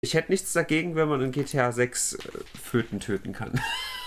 Ich hätte nichts dagegen, wenn man in GTA 6 Föten töten kann.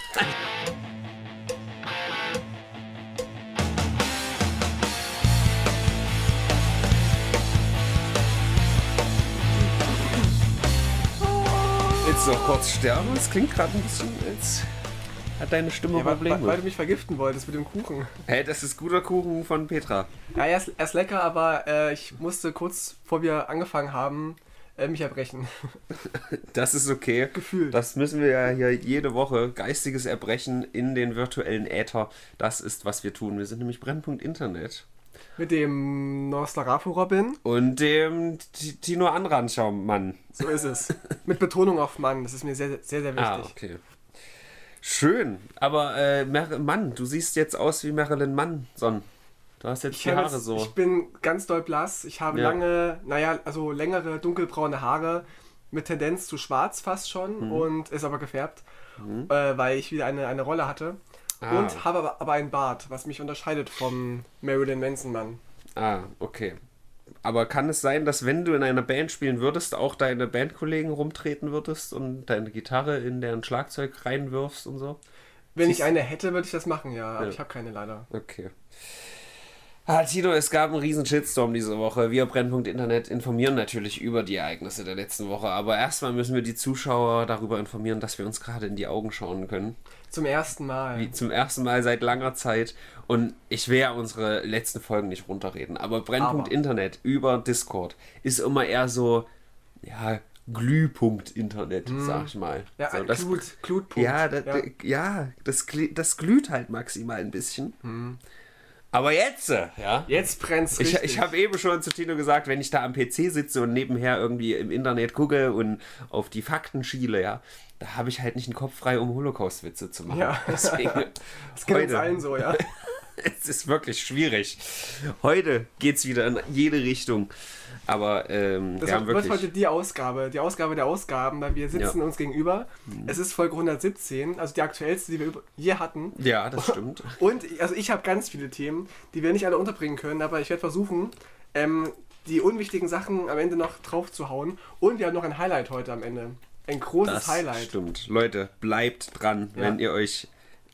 Jetzt noch kurz sterben, das klingt gerade ein bisschen, als hat deine Stimme Probleme. Weil du mich vergiften wolltest mit dem Kuchen. Hey, das ist guter Kuchen von Petra. Ja, er ist lecker, aber ich musste kurz, bevor wir angefangen haben, mich erbrechen. Das ist okay. Gefühlt. Das müssen wir ja hier jede Woche. Geistiges Erbrechen in den virtuellen Äther. Das ist, was wir tun. Wir sind nämlich Brennpunkt Internet. Mit dem Nostarafu Robin. Und dem Tino Anranscher-Mann. So ist es. Mit Betonung auf Mann. Das ist mir sehr, sehr, sehr wichtig. Ah, okay. Schön. Aber Mann, du siehst jetzt aus wie Marilyn Manson. Du hast jetzt die Haare so. Ich bin ganz doll blass. Ich habe längere dunkelbraune Haare mit Tendenz zu schwarz fast schon und ist aber gefärbt, weil ich wieder eine Rolle hatte. Und habe aber einen Bart, was mich unterscheidet vom Marilyn Manson-Mann. Ah, okay. Aber kann es sein, dass wenn du in einer Band spielen würdest, auch deine Bandkollegen rumtreten würdest und deine Gitarre in deren Schlagzeug reinwirfst und so? Wenn ich eine hätte, würde ich das machen, ja. Aber ich habe keine leider. Okay. Tino, es gab einen riesen Shitstorm diese Woche. Wir Brennpunkt Internet informieren natürlich über die Ereignisse der letzten Woche, aber erstmal müssen wir die Zuschauer darüber informieren, dass wir uns gerade in die Augen schauen können. Zum ersten Mal. Wie zum ersten Mal seit langer Zeit. Und ich will ja unsere letzten Folgen nicht runterreden, aber Brennpunkt Internet über Discord ist immer eher so, ja, Glühpunkt Internet, sag ich mal. Ja, so, Glutpunkt. Ja, das glüht halt maximal ein bisschen. Aber jetzt, ja. Jetzt brennt's richtig. Ich habe eben schon zu Tino gesagt, wenn ich da am PC sitze und nebenher irgendwie im Internet gucke und auf die Fakten schiele, ja, da habe ich halt nicht einen Kopf frei, um Holocaust-Witze zu machen. Ja. Deswegen, das geht uns allen so, ja. Es ist wirklich schwierig. Heute geht's wieder in jede Richtung. Aber das wird heute die Ausgabe der Ausgaben, weil wir sitzen uns gegenüber. Es ist Folge 117, also die aktuellste, die wir je hatten. Ja, das stimmt. Und also ich habe ganz viele Themen, die wir nicht alle unterbringen können, aber ich werde versuchen, die unwichtigen Sachen am Ende noch drauf zu hauen. Und wir haben noch ein Highlight heute am Ende. Ein großes Highlight. Das stimmt. Leute, bleibt dran, wenn ihr euch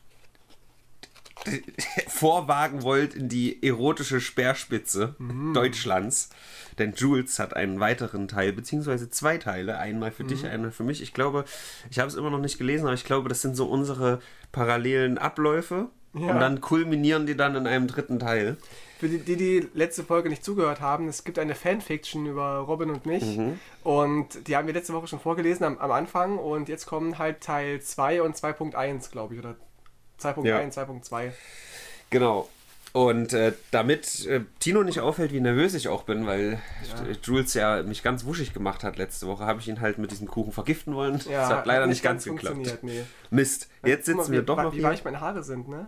vorwagen wollt in die erotische Speerspitze Deutschlands. Denn Jules hat einen weiteren Teil, beziehungsweise zwei Teile. Einmal für dich, einmal für mich. Ich glaube, ich habe es immer noch nicht gelesen, aber ich glaube, das sind so unsere parallelen Abläufe. Ja. Und dann kulminieren die dann in einem dritten Teil. Für die letzte Folge nicht zugehört haben, es gibt eine Fanfiction über Robin und mich. Und die haben wir letzte Woche schon vorgelesen am Anfang. Und jetzt kommen halt Teil 2 und 2.1, glaube ich. Oder 2.1, 2.2. Genau. Und damit Tino nicht auffällt, wie nervös ich auch bin, weil Jules ja mich ganz wuschig gemacht hat letzte Woche, habe ich ihn halt mit diesem Kuchen vergiften wollen. Ja, das hat leider nicht ganz geklappt. Nee. Mist, jetzt sitzen wir doch noch hier. Wie weich meine Haare sind, ne?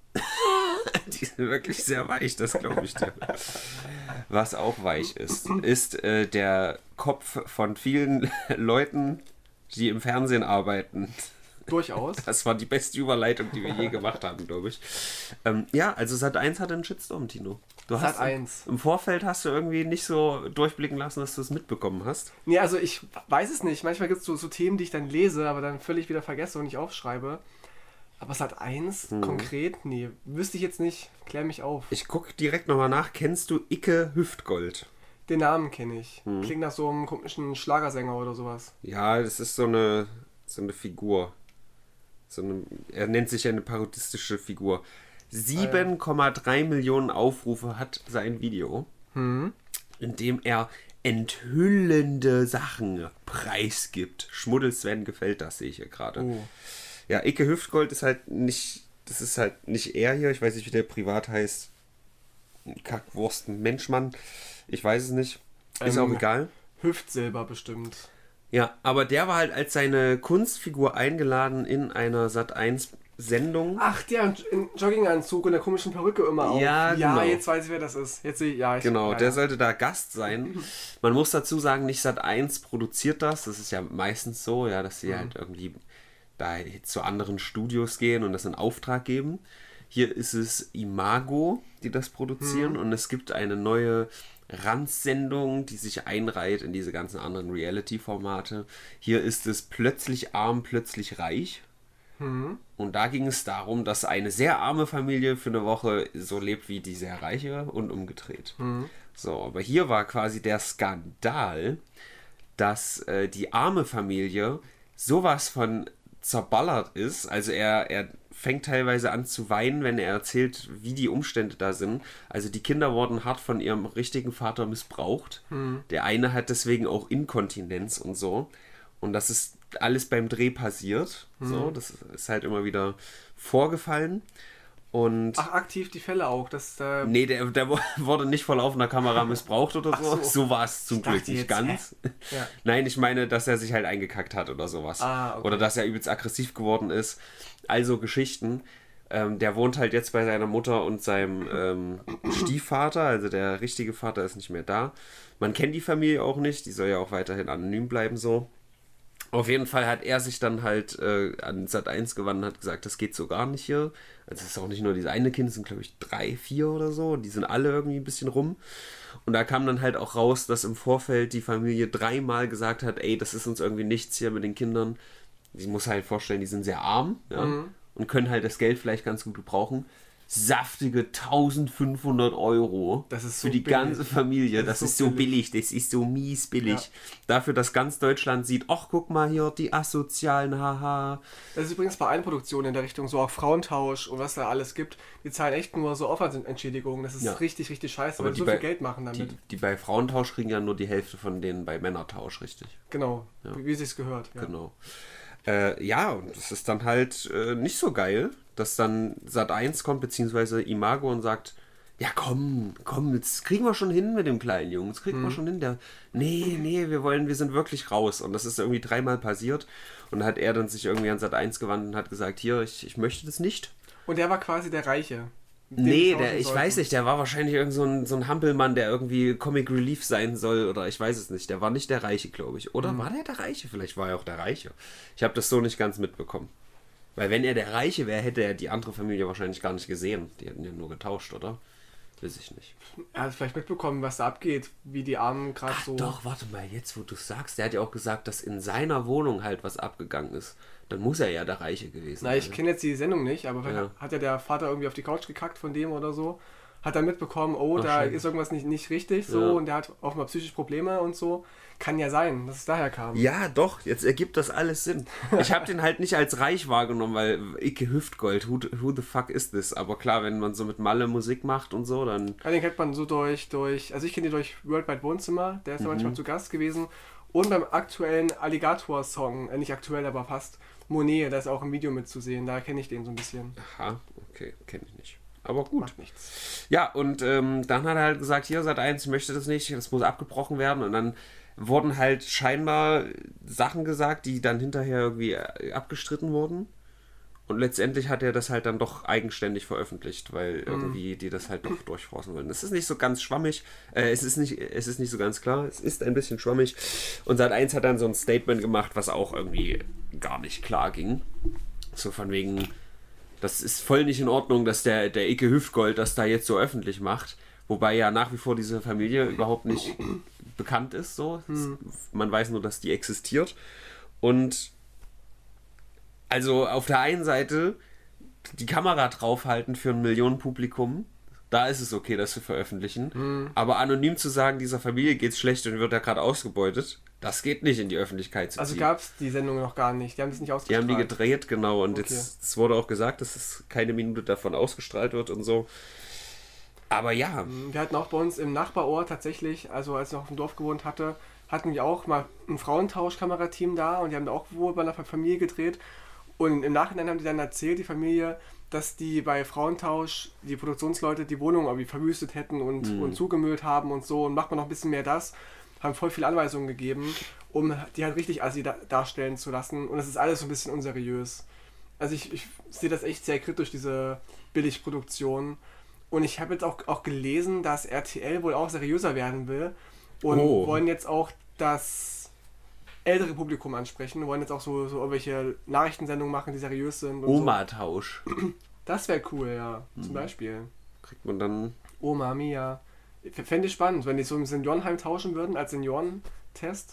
Die sind wirklich sehr weich, das glaube ich dir. Was auch weich ist der Kopf von vielen Leuten, die im Fernsehen arbeiten. Durchaus. Das war die beste Überleitung, die wir je gemacht haben, glaube ich. Ja, also Sat.1 hatte einen Shitstorm, Tino. Sat.1. Im Vorfeld hast du irgendwie nicht so durchblicken lassen, dass du es mitbekommen hast. Nee, also ich weiß es nicht. Manchmal gibt es so Themen, die ich dann lese, aber dann völlig wieder vergesse und nicht aufschreibe. Aber Sat.1 konkret? Nee, wüsste ich jetzt nicht. Klär mich auf. Ich gucke direkt nochmal nach. Kennst du Icke Hüftgold? Den Namen kenne ich. Klingt nach so einem komischen Schlagersänger oder sowas. Ja, das ist so eine Figur. Er nennt sich eine parodistische Figur. 7,3 Millionen Aufrufe hat sein Video, in dem er enthüllende Sachen preisgibt. Schmuddelsven gefällt das, sehe ich hier gerade. Oh. Ja, Icke Hüftgold ist halt nicht, das ist halt nicht er hier, ich weiß nicht, wie der privat heißt. Kackwurst, Menschmann, ich weiß es nicht. Ist auch egal. Hüftsilber bestimmt. Ja, aber der war halt als seine Kunstfigur eingeladen in einer Sat.1-Sendung. Ach, der in Jogginganzug und der komischen Perücke immer auf. Ja, genau. Jetzt weiß ich, wer das ist. Der sollte da Gast sein. Man muss dazu sagen, nicht Sat.1 produziert das. Das ist ja meistens so, ja, dass sie halt irgendwie da zu anderen Studios gehen und das in Auftrag geben. Hier ist es Imago, die das produzieren und es gibt eine neue Randsendung, die sich einreiht in diese ganzen anderen Reality-Formate. Hier ist es plötzlich arm, plötzlich reich. Und da ging es darum, dass eine sehr arme Familie für eine Woche so lebt wie die sehr reiche und umgedreht. So, aber hier war quasi der Skandal, dass die arme Familie sowas von zerballert ist. Also er fängt teilweise an zu weinen, wenn er erzählt, wie die Umstände da sind. Also die Kinder wurden hart von ihrem richtigen Vater missbraucht. Der eine hat deswegen auch Inkontinenz und so. Und das ist alles beim Dreh passiert. So, das ist halt immer wieder vorgefallen. Und ach, aktiv die Fälle auch. Nee, der wurde nicht vor laufender Kamera missbraucht oder so. So war es zum Glück nicht ganz. Ja. Nein, ich meine, dass er sich halt eingekackt hat oder sowas. Okay. Oder dass er übelst aggressiv geworden ist. Also Geschichten. Der wohnt halt jetzt bei seiner Mutter und seinem Stiefvater. Also der richtige Vater ist nicht mehr da. Man kennt die Familie auch nicht. Die soll ja auch weiterhin anonym bleiben so. Auf jeden Fall hat er sich dann halt an Sat.1 gewandt und hat gesagt, das geht so gar nicht hier. Also es ist auch nicht nur dieses eine Kind, es sind glaube ich 3, 4 oder so. Und die sind alle irgendwie ein bisschen rum. Und da kam dann halt auch raus, dass im Vorfeld die Familie 3-mal gesagt hat, ey, das ist uns irgendwie nichts hier mit den Kindern. Ich muss halt vorstellen, die sind sehr arm, ja, und können halt das Geld vielleicht ganz gut gebrauchen. Saftige 1.500 Euro das ist so für die billig. Ganze Familie. Das ist so billig, das ist so mies billig. Ja. Dafür, dass ganz Deutschland sieht, ach, guck mal hier, die Asozialen, haha. Das ist übrigens bei allen Produktionen in der Richtung, so auch Frauentausch und was da alles gibt. Die zahlen echt nur so Aufwandsentschädigungen. Das ist richtig, richtig scheiße, weil die so viel Geld machen damit. Die bei Frauentausch kriegen ja nur die Hälfte von denen bei Männertausch, richtig. Genau, wie sich's gehört. Ja. Genau. Und es ist dann halt nicht so geil, dass dann Sat.1 kommt, beziehungsweise Imago und sagt, ja komm, jetzt kriegen wir schon hin mit dem kleinen Jungen, jetzt kriegen wir schon hin. Nee, wir sind wirklich raus. Und das ist irgendwie 3-mal passiert. Und dann hat er dann sich irgendwie an Sat.1 gewandt und hat gesagt, hier, ich möchte das nicht. Und der war quasi der Reiche. Nee, ich weiß nicht, der war wahrscheinlich irgend so ein Hampelmann, der irgendwie Comic Relief sein soll, oder ich weiß es nicht. Der war nicht der Reiche, glaube ich. Oder war der Reiche? Vielleicht war er auch der Reiche. Ich habe das so nicht ganz mitbekommen. Weil wenn er der Reiche wäre, hätte er die andere Familie wahrscheinlich gar nicht gesehen. Die hätten ja nur getauscht, oder? Weiß ich nicht. Er hat vielleicht mitbekommen, was da abgeht, wie die Armen gerade so... Doch, warte mal, jetzt wo du sagst, der hat ja auch gesagt, dass in seiner Wohnung halt was abgegangen ist. Dann muss er ja der Reiche gewesen sein. Na, ich kenne jetzt die Sendung nicht, aber hat ja der Vater irgendwie auf die Couch gekackt von dem oder so. Hat dann mitbekommen, da ist irgendwas nicht richtig so und der hat auch mal psychische Probleme und so. Kann ja sein, dass es daher kam. Ja, doch, jetzt ergibt das alles Sinn. Ich habe den halt nicht als reich wahrgenommen, weil Icke Hüftgold, who the fuck is this? Aber klar, wenn man so mit Malle Musik macht und so, dann... Ja, den kennt man so durch also ich kenne den durch Worldwide Wohnzimmer, der ist da manchmal zu Gast gewesen. Und beim aktuellen Alligator-Song, nicht aktuell, aber fast, Monet, da ist auch im Video mitzusehen, da kenne ich den so ein bisschen. Aha, okay, kenne ich nicht. Aber gut. Macht nichts. Ja, und dann hat er halt gesagt, hier, Sat.1, ich möchte das nicht, das muss abgebrochen werden. Und dann wurden halt scheinbar Sachen gesagt, die dann hinterher irgendwie abgestritten wurden. Und letztendlich hat er das halt dann doch eigenständig veröffentlicht, weil irgendwie die das halt doch durchforsten wollen. Es ist nicht so ganz schwammig, es ist nicht so ganz klar, es ist ein bisschen schwammig. Und Sat.1 hat dann so ein Statement gemacht, was auch irgendwie gar nicht klar ging. So von wegen, das ist voll nicht in Ordnung, dass der Icke Hüftgold das da jetzt so öffentlich macht. Wobei ja nach wie vor diese Familie überhaupt nicht bekannt ist. So. Man weiß nur, dass die existiert. Und also auf der einen Seite die Kamera draufhalten für ein Millionenpublikum, da ist es okay, das zu veröffentlichen. Aber anonym zu sagen, dieser Familie geht's schlecht und wird da gerade ausgebeutet, das geht nicht in die Öffentlichkeit zu ziehen. Also gab es die Sendung noch gar nicht, die haben das nicht ausgestrahlt. Die haben die gedreht, genau, und Okay. jetzt es wurde auch gesagt, dass es keine Minute davon ausgestrahlt wird und so. Aber ja. Wir hatten auch bei uns im Nachbarort tatsächlich, also als ich noch im Dorf gewohnt hatte, hatten wir auch mal ein Frauentausch-Kamerateam da und die haben da auch wohl bei einer Familie gedreht. Und im Nachhinein haben die dann erzählt, die Familie, dass die bei Frauentausch, die Produktionsleute, die Wohnung irgendwie verwüstet hätten und zugemüllt haben und so. Und macht man noch ein bisschen mehr das. Haben voll viele Anweisungen gegeben, um die halt richtig assi darstellen zu lassen. Und es ist alles so ein bisschen unseriös. Also ich sehe das echt sehr kritisch, diese Billigproduktion. Und ich habe jetzt auch gelesen, dass RTL wohl auch seriöser werden will. Und wollen jetzt auch das ältere Publikum ansprechen, wollen jetzt auch so irgendwelche Nachrichtensendungen machen, die seriös sind. Oma-Tausch. Das wäre cool, ja. Zum Beispiel. Kriegt man dann... Oma Mia. Fände ich spannend, wenn die so im Seniorenheim tauschen würden, als Seniorentest.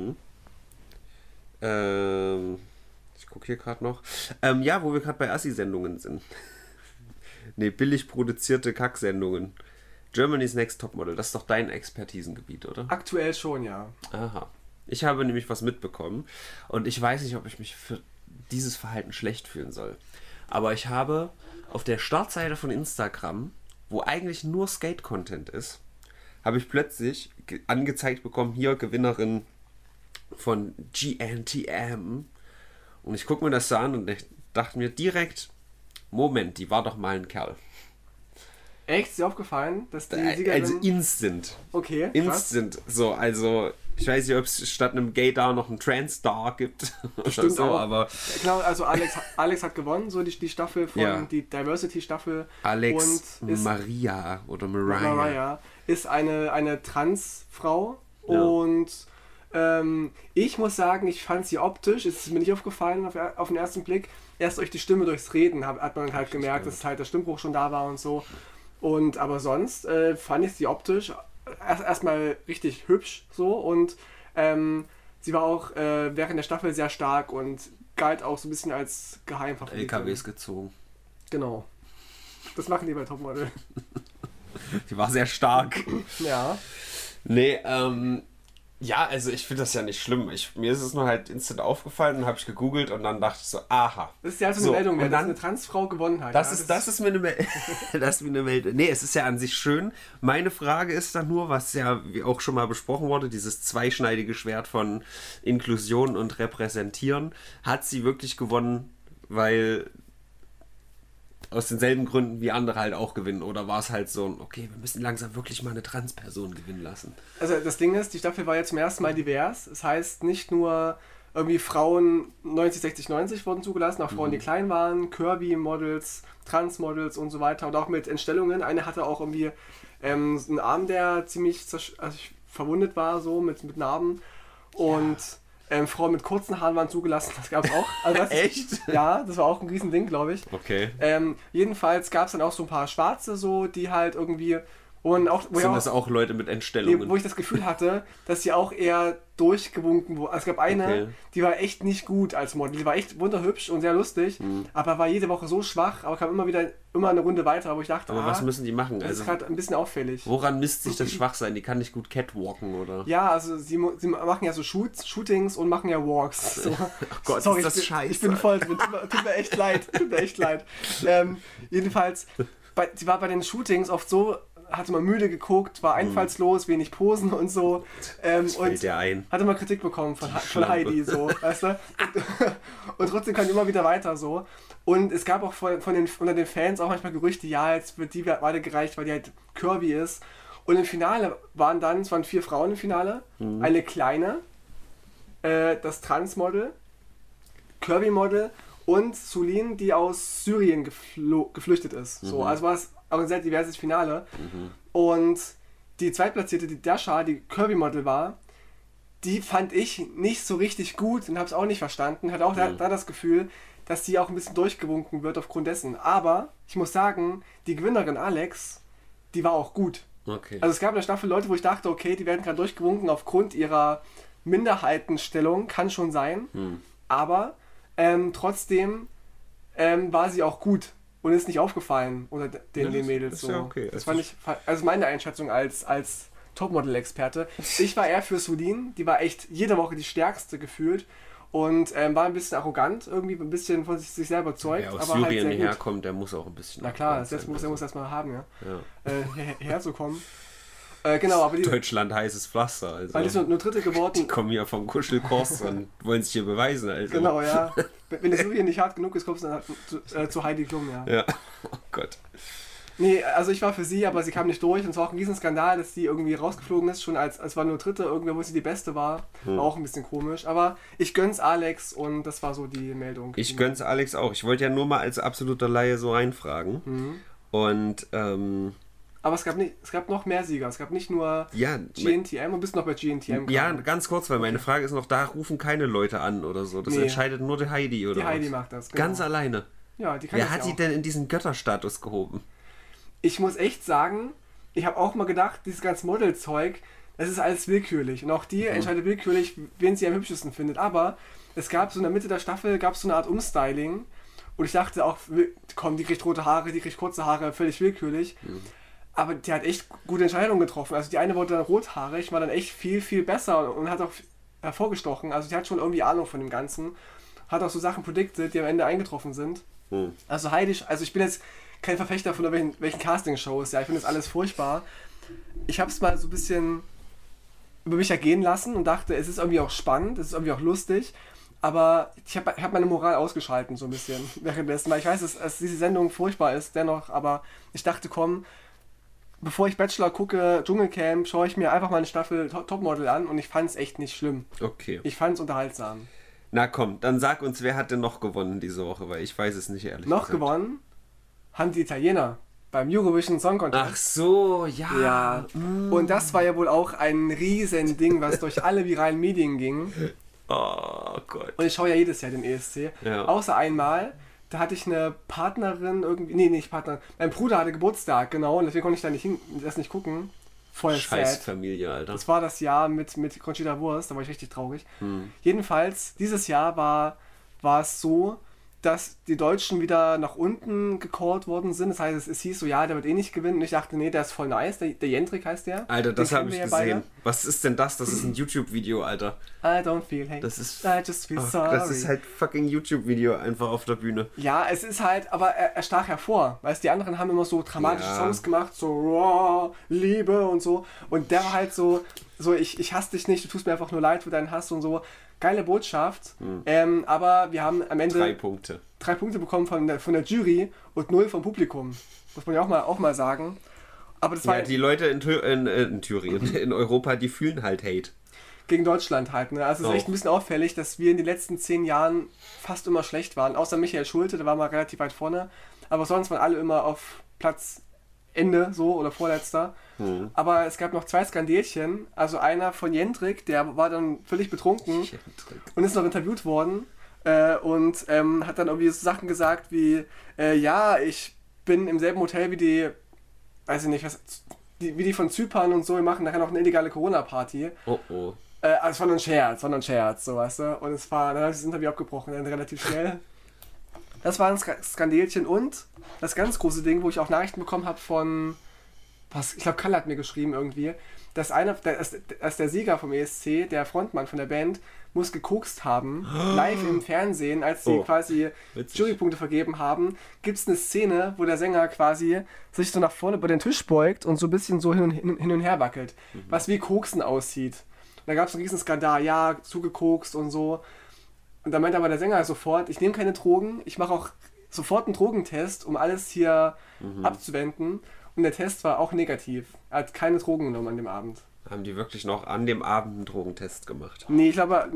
Ich gucke hier gerade noch. Ja, wo wir gerade bei Assi-Sendungen sind. Nee, billig produzierte Kacksendungen. Germany's Next Topmodel, das ist doch dein Expertisengebiet, oder? Aktuell schon, ja. Aha. Ich habe nämlich was mitbekommen und ich weiß nicht, ob ich mich für dieses Verhalten schlecht fühlen soll. Aber ich habe auf der Startseite von Instagram, wo eigentlich nur Skate-Content ist, habe ich plötzlich angezeigt bekommen, hier Gewinnerin von GNTM. Und ich gucke mir das so an und ich dachte mir direkt, Moment, die war doch mal ein Kerl. Echt? Ist dir aufgefallen, dass die Siegerin... Also instant. Okay, Instant. So, also ich weiß nicht, ob es statt einem Gay-Star noch einen Trans-Star gibt. Bestimmt so, auch. Aber genau, also Alex hat gewonnen, so die Staffel von, die Diversity-Staffel. Alex und ist Maria oder Mariah. Ist eine Transfrau Ja. und ich muss sagen, ich fand sie optisch, es ist mir nicht aufgefallen auf den ersten Blick, erst durch die Stimme, durchs Reden hat man halt gemerkt, dass halt der Stimmbruch schon da war und so. Und aber sonst fand ich sie optisch erstmal richtig hübsch so und sie war auch während der Staffel sehr stark und galt auch so ein bisschen als Geheimfavorit. LKWs gezogen. Genau. Das machen die bei Topmodel. Die war sehr stark. Ja. Nee, ja, also ich finde das ja nicht schlimm. Mir ist es nur halt instant aufgefallen und habe ich gegoogelt und dann dachte ich so, aha. Das ist ja also eine Meldung, dass eine Transfrau gewonnen hat. Das ist mir eine Meldung. Nee, es ist ja an sich schön. Meine Frage ist dann nur, was ja wie auch schon mal besprochen wurde, dieses zweischneidige Schwert von Inklusion und Repräsentieren. Hat sie wirklich gewonnen, weil aus denselben Gründen wie andere halt auch gewinnen? Oder war es halt so, okay, wir müssen langsam wirklich mal eine Transperson gewinnen lassen? Also das Ding ist, die Staffel war jetzt zum ersten Mal divers. Das heißt, nicht nur irgendwie Frauen 90, 60, 90 wurden zugelassen, auch Frauen, die klein waren, Kirby-Models, Trans-Models und so weiter. Und auch mit Entstellungen. Eine hatte auch irgendwie einen Arm, der ziemlich verwundet war, so mit Narben. Und Frauen mit kurzen Haaren waren zugelassen, das gab es auch. Also Echt? Ja, das war auch ein Riesending, glaube ich. Okay. Jedenfalls gab es dann auch so ein paar Schwarze, so, die halt irgendwie... Sind das auch Leute mit Entstellungen? Wo ich das Gefühl hatte, dass sie auch eher durchgewunken wurden. Also es gab eine, die war echt nicht gut als Model. Die war echt wunderhübsch und sehr lustig, aber war jede Woche so schwach, aber kam immer eine Runde weiter, wo ich dachte, aber was müssen die machen? Das ist gerade ein bisschen auffällig. Woran misst sich das Schwachsein? Die kann nicht gut catwalken, oder? Ja, also sie machen ja so Shootings und machen ja Walks. So. Oh Gott, sorry, ist das scheiße. Ich bin voll drin. Tut mir echt leid. Jedenfalls, sie war bei den Shootings oft so, hatte mal müde geguckt, war einfallslos, wenig Posen und so. Und hatte mal Kritik bekommen von Heidi, so, weißt du? Und trotzdem kam immer wieder weiter so. Und es gab auch unter den Fans auch manchmal Gerüchte, ja, jetzt wird die weitergereicht, weil die halt Kirby ist. Und im Finale es waren 4 Frauen im Finale. Eine kleine, das Transmodel, Kirby-Model und Sulin, die aus Syrien geflüchtet ist. So, also war es auch ein sehr diverses Finale. Und die Zweitplatzierte, die Dasha, die Kirby-Model war, die fand ich nicht so richtig gut und habe es auch nicht verstanden. Hatte auch da das Gefühl, dass sie auch ein bisschen durchgewunken wird aufgrund dessen. Aber ich muss sagen, die Gewinnerin Alex, die war auch gut. Okay. Also es gab in der Staffel Leute, wo ich dachte, okay, die werden gerade durchgewunken aufgrund ihrer Minderheitenstellung, kann schon sein. Aber trotzdem war sie auch gut. Und ist nicht aufgefallen unter den Mädels. Ist ja okay. Das fand ich, also meine Einschätzung als Topmodel-Experte. Ich war eher für Sulin, die war echt jede Woche die stärkste gefühlt und war ein bisschen arrogant, irgendwie ein bisschen von sich selber überzeugt. Wer aus aber Syrien halt herkommt, der muss auch ein bisschen... Na klar, er muss erstmal haben, ja. Herzukommen. Ja. Genau, aber Deutschland heißes Pflaster. Also. Weil die sind nur Dritte geworden. Die kommen hier vom Kuschelkurs und wollen sich hier beweisen. Also. Genau, ja. Wenn das Syrien nicht hart genug ist, kommst du dann zu Heidi Klum, ja. Ja, oh Gott. Nee, also ich war für sie, aber sie kam nicht durch und es war auch ein Riesenskandal, dass sie irgendwie rausgeflogen ist, schon als war nur Dritte, irgendwer, wo sie die Beste war. War auch ein bisschen komisch, aber ich gönn's Alex und das war so die Meldung. Ich gönn's Alex auch. Ich wollte ja nur mal als absoluter Laie so reinfragen. Und, aber es gab noch mehr Sieger. Es gab nicht nur GNTM und bist noch bei GNTM. Ja, ganz kurz, weil meine Frage ist noch, da rufen keine Leute an oder so. Das entscheidet nur die Heidi, oder? Die Heidi macht das, genau. Ganz alleine. Ja, die kann Wer das hat die denn in diesen Götterstatus gehoben? Ich muss echt sagen, ich habe auch mal gedacht, dieses ganze Modelzeug, das ist alles willkürlich. Und auch die entscheidet willkürlich, wen sie am hübschesten findet. Aber es gab so in der Mitte der Staffel, gab es so eine Art Umstyling. Und ich dachte auch, komm, die kriegt rote Haare, die kriegt kurze Haare, völlig willkürlich. Aber die hat echt gute Entscheidungen getroffen. Also die eine wurde dann rothaarig, war dann echt viel, viel besser und hat auch hervorgestochen. Also die hat schon irgendwie Ahnung von dem Ganzen. Hat auch so Sachen predicted, die am Ende eingetroffen sind. Also Heidi, also ich bin jetzt kein Verfechter von welchen Casting-Shows, ja, ich finde das alles furchtbar. Ich habe es mal so ein bisschen über mich ergehen lassen und dachte, es ist irgendwie auch spannend, es ist irgendwie auch lustig, aber ich hab meine Moral ausgeschalten so ein bisschen währenddessen, weil ich weiß, dass diese Sendung furchtbar ist, dennoch, aber ich dachte, komm, bevor ich Bachelor gucke, Dschungelcamp, schaue ich mir einfach mal eine Staffel Topmodel an und ich fand es echt nicht schlimm. Okay. Ich fand es unterhaltsam. Na komm, dann sag uns, wer hat denn noch gewonnen diese Woche, weil ich weiß es nicht ehrlich Noch gesagt. gewonnen haben die Italiener beim Eurovision Song Contest. Ach so, ja. Ja, und das war ja wohl auch ein riesen Ding, was durch alle viralen Medien ging. Oh Gott. Und ich schaue ja jedes Jahr den ESC. Ja. Außer einmal, da hatte ich eine Partnerin irgendwie, nee, nicht Partnerin, mein Bruder hatte Geburtstag, genau, und deswegen konnte ich da das nicht gucken. Voll Scheiß sad. Familie, Alter. Das war das Jahr mit Conchita Wurst, da war ich richtig traurig. Jedenfalls, dieses Jahr war es so, dass die Deutschen wieder nach unten gecallt worden sind. Das heißt, es hieß so, ja, der wird eh nicht gewinnen. Und ich dachte, nee, der ist voll nice. Der Jendrik heißt der. Alter, das habe ich ja gesehen. Was ist denn das? Das ist ein YouTube-Video, Alter. I don't feel hate. Das ist, I just feel sorry. Das ist halt fucking YouTube-Video einfach auf der Bühne. Ja, es ist halt, aber er stach hervor. Weißt, die anderen haben immer so dramatische Songs gemacht, so oh, Liebe und so. Und der war halt so ich hasse dich nicht, du tust mir einfach nur leid für deinen Hass und so. Geile Botschaft. Aber wir haben am Ende 3 Punkte. 3 Punkte bekommen von der Jury und 0 vom Publikum. Muss man ja auch mal sagen. Aber das war Ja, die Leute in Thüringen, in Europa, die fühlen halt Hate. Gegen Deutschland halt. Ne? Also es ist echt ein bisschen auffällig, dass wir in den letzten 10 Jahren fast immer schlecht waren. Außer Michael Schulte, der war mal relativ weit vorne. Aber sonst waren alle immer auf Platz Ende so oder vorletzter. Aber es gab noch 2 Skandelchen. Also einer von Jendrik, der war dann völlig betrunken und ist noch interviewt worden. Und hat dann irgendwie so Sachen gesagt wie, ja, ich bin im selben Hotel wie die, weiß ich nicht, wie die von Zypern und so, wir machen nachher noch eine illegale Corona-Party. Oh oh. Also es war nur ein Scherz, so weißt du. Und dann habe ich das Interview abgebrochen, dann relativ schnell. Das war ein Skandelchen und das ganz große Ding, wo ich auch Nachrichten bekommen habe von, ich glaube Kalle hat mir geschrieben irgendwie, dass der Sieger vom ESC, der Frontmann von der Band, muss gekokst haben, live im Fernsehen, als sie quasi Jurypunkte vergeben haben, gibt es eine Szene, wo der Sänger quasi sich so nach vorne über den Tisch beugt und so ein bisschen so hin und her wackelt, was wie Koksen aussieht. Und da gab es einen riesen Skandal, ja, zugekokst und so. Und da meinte aber der Sänger sofort, ich nehme keine Drogen, ich mache auch sofort einen Drogentest, um alles hier abzuwenden. Und der Test war auch negativ. Er hat keine Drogen genommen an dem Abend. Haben die wirklich noch an dem Abend einen Drogentest gemacht? Nee, ich glaube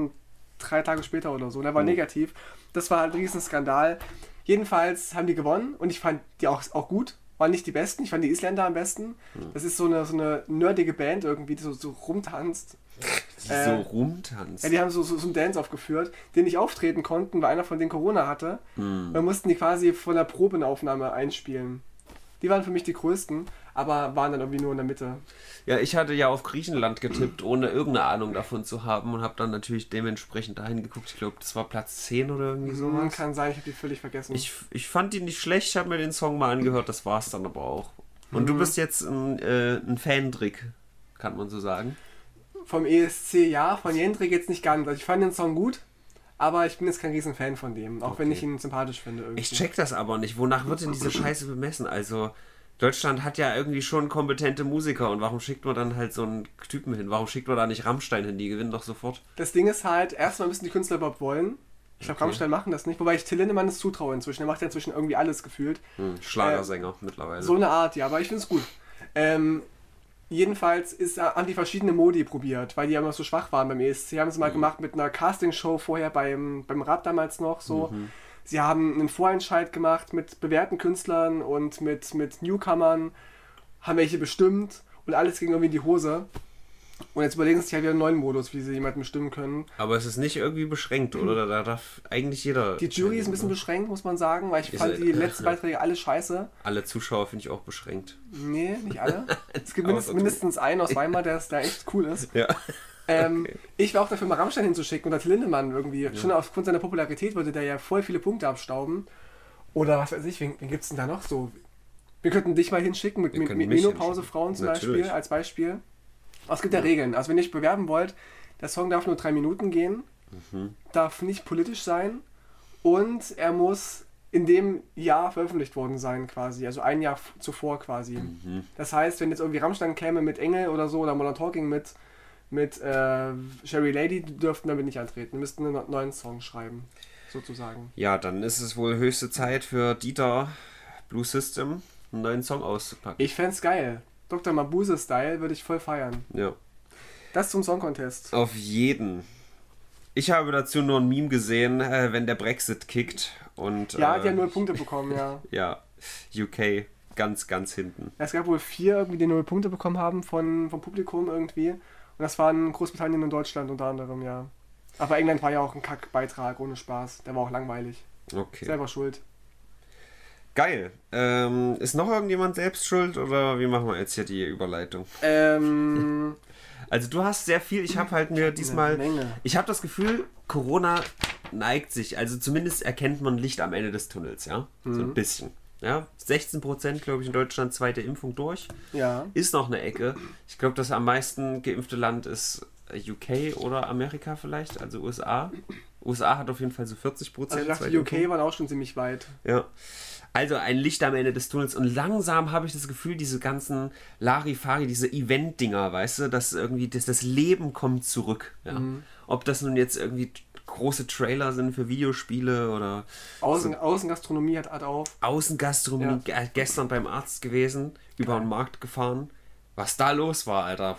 3 Tage später oder so. Der war negativ. Das war halt ein riesen Skandal. Jedenfalls haben die gewonnen und ich fand die auch gut. Waren nicht die besten, ich fand die Isländer am besten. Das ist so eine nerdige Band irgendwie, die so rumtanzt. Die so rumtanzt? Ja, die haben so einen Dance aufgeführt, den nicht auftreten konnten, weil einer von denen Corona hatte. Wir mussten die quasi von der Probenaufnahme einspielen. Die waren für mich die größten, aber waren dann irgendwie nur in der Mitte. Ja, ich hatte ja auf Griechenland getippt, ohne irgendeine Ahnung davon zu haben und habe dann natürlich dementsprechend dahin geguckt. Ich glaube, das war Platz 10 oder irgendwie sowas. Kann sein, ich habe die völlig vergessen. Ich fand die nicht schlecht, ich habe mir den Song mal angehört, das war es dann aber auch. Und du bist jetzt ein Fan-Trick, kann man so sagen. Vom ESC ja, von Jendrik jetzt nicht ganz. Also ich fand den Song gut, aber ich bin jetzt kein riesen Fan von dem, auch wenn ich ihn sympathisch finde. Irgendwie. Ich check das aber nicht. Wonach wird denn diese Scheiße bemessen? Also, Deutschland hat ja irgendwie schon kompetente Musiker und warum schickt man dann halt so einen Typen hin? Warum schickt man da nicht Rammstein hin? Die gewinnen doch sofort. Das Ding ist halt, erstmal müssen die Künstler überhaupt wollen. Ich glaube, Rammstein machen das nicht, wobei ich Till Lindemann das zutraue inzwischen. Er macht ja inzwischen irgendwie alles gefühlt. Schlagersänger mittlerweile. So eine Art, ja, aber ich finde es gut. Jedenfalls haben die verschiedene Modi probiert, weil die ja immer so schwach waren beim ESC. Haben sie mal gemacht mit einer Castingshow vorher beim Rap damals noch so. Sie haben einen Vorentscheid gemacht mit bewährten Künstlern und mit Newcomern, haben welche bestimmt und alles ging irgendwie in die Hose. Und jetzt überlegen sie sich halt wieder einen neuen Modus, wie sie jemanden bestimmen können. Aber es ist nicht irgendwie beschränkt, oder? Da darf eigentlich jeder... Die Jury ist ein bisschen beschränkt, muss man sagen, weil ich fand die letzten Beiträge alle scheiße. Alle Zuschauer finde ich auch beschränkt. Nee, nicht alle. Es gibt mindestens einen aus Weimar, der echt cool ist. Ja. Okay. Ich war auch dafür, mal Rammstein hinzuschicken oder Till Lindemann irgendwie. Ja. Schon aufgrund seiner Popularität würde der ja voll viele Punkte abstauben. Oder was weiß ich, wen gibt es denn da noch so? Wir könnten dich mal hinschicken mit Menopause-Frauen zum Beispiel, als Beispiel. Aber es gibt ja Regeln. Also wenn ihr euch bewerben wollt, der Song darf nur 3 Minuten gehen, darf nicht politisch sein und er muss in dem Jahr veröffentlicht worden sein quasi. Also ein Jahr zuvor quasi. Das heißt, wenn jetzt irgendwie Rammstein käme mit Engel oder so oder Modern Talking mit Sherry Lady, die dürften damit nicht antreten. Die müssten einen neuen Song schreiben, sozusagen. Ja, dann ist es wohl höchste Zeit für Dieter Blue System einen neuen Song auszupacken. Ich fänd's geil. Dr. Mabuse-Style würde ich voll feiern. Ja. Das zum Song Contest. Auf jeden. Ich habe dazu nur ein Meme gesehen, wenn der Brexit kickt. Und, ja, die haben 0 Punkte bekommen, ja. Ja, UK ganz, ganz hinten. Es gab wohl 4 irgendwie, die 0 Punkte bekommen haben vom Publikum irgendwie. Und das waren Großbritannien und Deutschland unter anderem, ja. Aber England war ja auch ein Kackbeitrag, ohne Spaß. Der war auch langweilig. Okay. Selber schuld. Geil. Ist noch irgendjemand selbst schuld oder wie machen wir jetzt hier die Überleitung? Also du hast sehr viel, ich habe halt mir diesmal... Ich habe das Gefühl, Corona neigt sich, also zumindest erkennt man Licht am Ende des Tunnels, ja? So ein bisschen. Ja, 16% glaube ich in Deutschland, zweite Impfung durch. Ja. Ist noch eine Ecke. Ich glaube, das am meisten geimpfte Land ist UK oder Amerika vielleicht, also USA. USA hat auf jeden Fall so 40%. Also ich dachte, UK waren auch schon ziemlich weit. Ja. Also ein Licht am Ende des Tunnels und langsam habe ich das Gefühl, diese ganzen Larifari, diese Event-Dinger, weißt du, dass irgendwie das Leben kommt zurück. Ja? Ob das nun jetzt irgendwie große Trailer sind für Videospiele oder... Außengastronomie hat auf. Außengastronomie, gestern beim Arzt gewesen, über den Markt gefahren. Was da los war, Alter,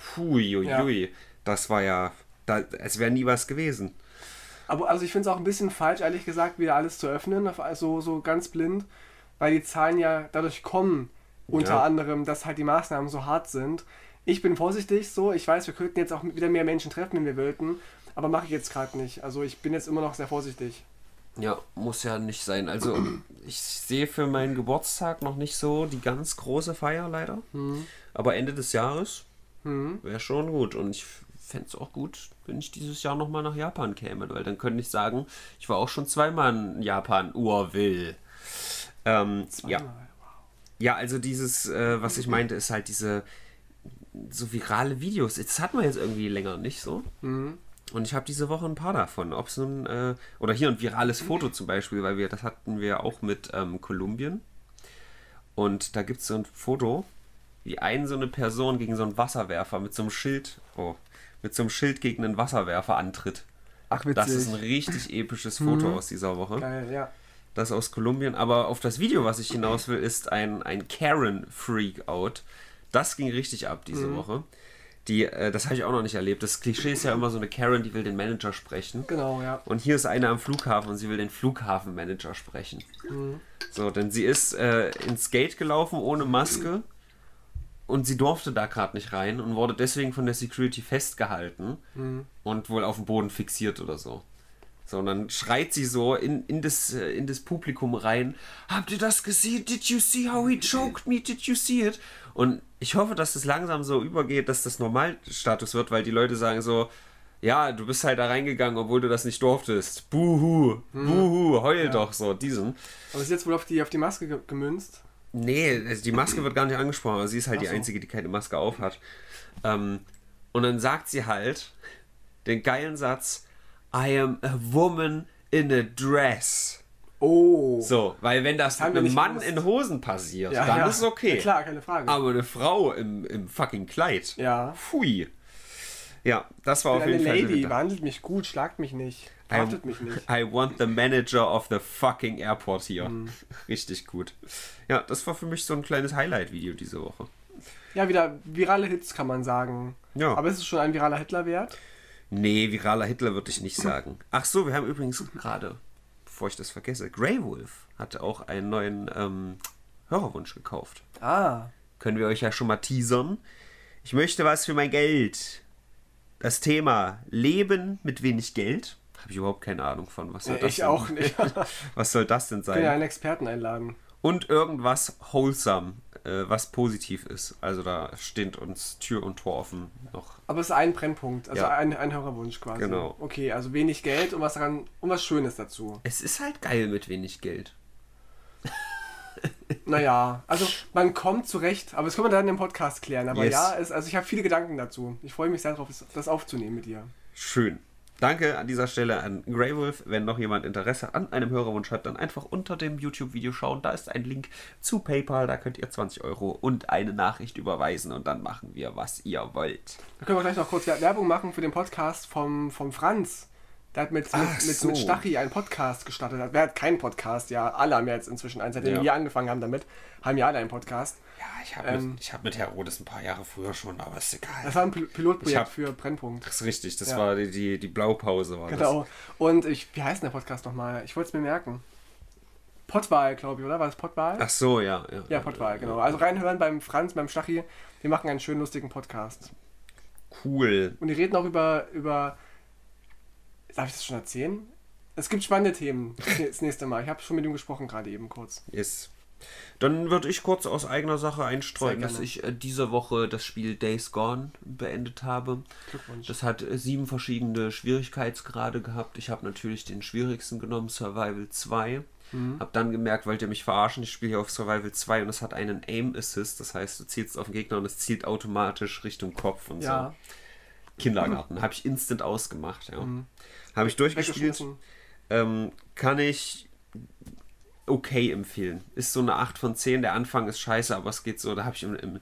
das war ja, als wäre nie was gewesen. Aber also ich finde es auch ein bisschen falsch, ehrlich gesagt, wieder alles zu öffnen, also so ganz blind, weil die Zahlen ja dadurch kommen, unter anderem, dass halt die Maßnahmen so hart sind. Ich bin vorsichtig so, ich weiß, wir könnten jetzt auch wieder mehr Menschen treffen, wenn wir wollten, aber mache ich jetzt gerade nicht. Also ich bin jetzt immer noch sehr vorsichtig. Ja, muss ja nicht sein. Also ich sehe für meinen Geburtstag noch nicht so die ganz große Feier leider, aber Ende des Jahres wäre schon gut und ich fände es auch gut, wenn ich dieses Jahr nochmal nach Japan käme, weil dann könnte ich sagen, ich war auch schon 2-mal in Japan, Urwill. Ja, also dieses, was ich meinte, ist halt diese so virale Videos. Das hat man jetzt irgendwie länger nicht so. Und ich habe diese Woche ein paar davon. Ob es nun, oder hier ein virales Foto zum Beispiel, weil das hatten wir auch mit Kolumbien. Und da gibt es so ein Foto, wie so eine Person gegen so einen Wasserwerfer mit so einem Schild, gegen einen Wasserwerfer antritt. Ach, witzig. Das ist ein richtig episches Foto aus dieser Woche. Geil, ja. Das aus Kolumbien. Aber auf das Video, was ich hinaus will, ist ein Karen-Freak-Out. Das ging richtig ab diese Woche. Das habe ich auch noch nicht erlebt. Das Klischee ist ja immer so eine Karen, die will den Manager sprechen. Genau, ja. Und hier ist eine am Flughafen und sie will den Flughafenmanager sprechen. So, denn sie ist ins Gate gelaufen ohne Maske und sie durfte da gerade nicht rein und wurde deswegen von der Security festgehalten und wohl auf dem Boden fixiert oder so. So, und dann schreit sie so in das Publikum rein, habt ihr das gesehen? Did you see how he choked me? Did you see it? Und ich hoffe, dass das langsam so übergeht, dass das Normalstatus wird, weil die Leute sagen so, ja, du bist halt da reingegangen, obwohl du das nicht durftest. Buhu, buhu, heul doch so, diesen. Aber ist jetzt wohl auf die Maske gemünzt? Nee, die Maske wird gar nicht angesprochen, aber sie ist halt die Einzige, die keine Maske auf hat. Und dann sagt sie halt den geilen Satz, I am a woman in a dress. Oh. So, weil wenn das mit einem Mann in Hosen passiert, dann ist es okay. Ja, klar, keine Frage. Aber eine Frau im fucking Kleid. Ja. Pfui. Ja, das war auf jeden Fall... Eine Lady, behandelt mich gut, schlagt mich nicht. Verhaftet mich nicht. I want the manager of the fucking airport hier. Richtig gut. Ja, das war für mich so ein kleines Highlight-Video diese Woche. Ja, wieder virale Hits kann man sagen. Ja. Aber ist es schon ein viraler Hitler wert? Nee, viraler Hitler würde ich nicht sagen. Ach so, wir haben übrigens gerade, bevor ich das vergesse, Grey Wolf hatte auch einen neuen Hörerwunsch gekauft. Ah. Können wir euch ja schon mal teasern. Ich möchte was für mein Geld. das Thema Leben mit wenig Geld. Habe ich überhaupt keine Ahnung von. Was soll das Ich auch nicht. Was soll das denn sein? Ich kann ja einen Experten einladen. Und irgendwas wholesome, was positiv ist. Also da steht uns Tür und Tor offen noch. Aber es ist ein Brennpunkt, also Ja. ein Hörerwunsch quasi. Genau. Okay, also wenig Geld und was Schönes dazu. Es ist halt geil mit wenig Geld. Naja, also man kommt zurecht, aber das können wir dann im Podcast klären. Aber Yes. ja, also ich habe viele Gedanken dazu. Ich freue mich sehr darauf, das aufzunehmen mit dir. Schön. Danke an dieser Stelle an Greywolf. Wenn noch jemand Interesse an einem Hörerwunsch hat, dann einfach unter dem YouTube-Video schauen. Da ist ein Link zu PayPal. Da könnt ihr 20 € und eine Nachricht überweisen und dann machen wir, was ihr wollt. Da können wir gleich noch kurz Werbung machen für den Podcast vom Franz. Der hat mit Stachy einen Podcast gestartet. Wer hat keinen Podcast? Ja, alle haben jetzt inzwischen einen. Seitdem wir angefangen haben damit, haben ja alle einen Podcast. Ja, ich hab mit Herodes ein paar Jahre früher schon, aber ist egal. Das war ein Pilotprojekt für Brennpunkt. Das ist richtig, das war die Blaupause. War Genau. Das. Und wie heißt denn der Podcast nochmal? Ich wollte es mir merken. Pottwahl, glaube ich, oder? War das Pottwahl? Ach so, ja. Ja, Pottwahl, genau. Also reinhören beim Franz, beim Stachy. Die machen einen schönen, lustigen Podcast. Cool. Und die reden auch über darf ich das schon erzählen? Es gibt spannende Themen das nächste Mal. Ich habe schon mit ihm gesprochen, gerade eben kurz. Yes. Dann würde ich kurz aus eigener Sache einstreuen, Sehr dass gerne. ich diese Woche das Spiel Days Gone beendet habe. Glückwunsch. Das hat 7 verschiedene Schwierigkeitsgrade gehabt. Ich habe natürlich den schwierigsten genommen, Survival 2. Hab dann gemerkt, wollt ihr mich verarschen, ich spiele hier auf Survival 2 und es hat einen Aim Assist. Das heißt, du zielst auf den Gegner und es zielt automatisch Richtung Kopf und Ja. so. Kindergarten. Habe ich instant ausgemacht, ja. Habe ich durchgespielt. Kann ich okay empfehlen. Ist so eine 8 von 10. Der Anfang ist scheiße, aber es geht so. Da habe ich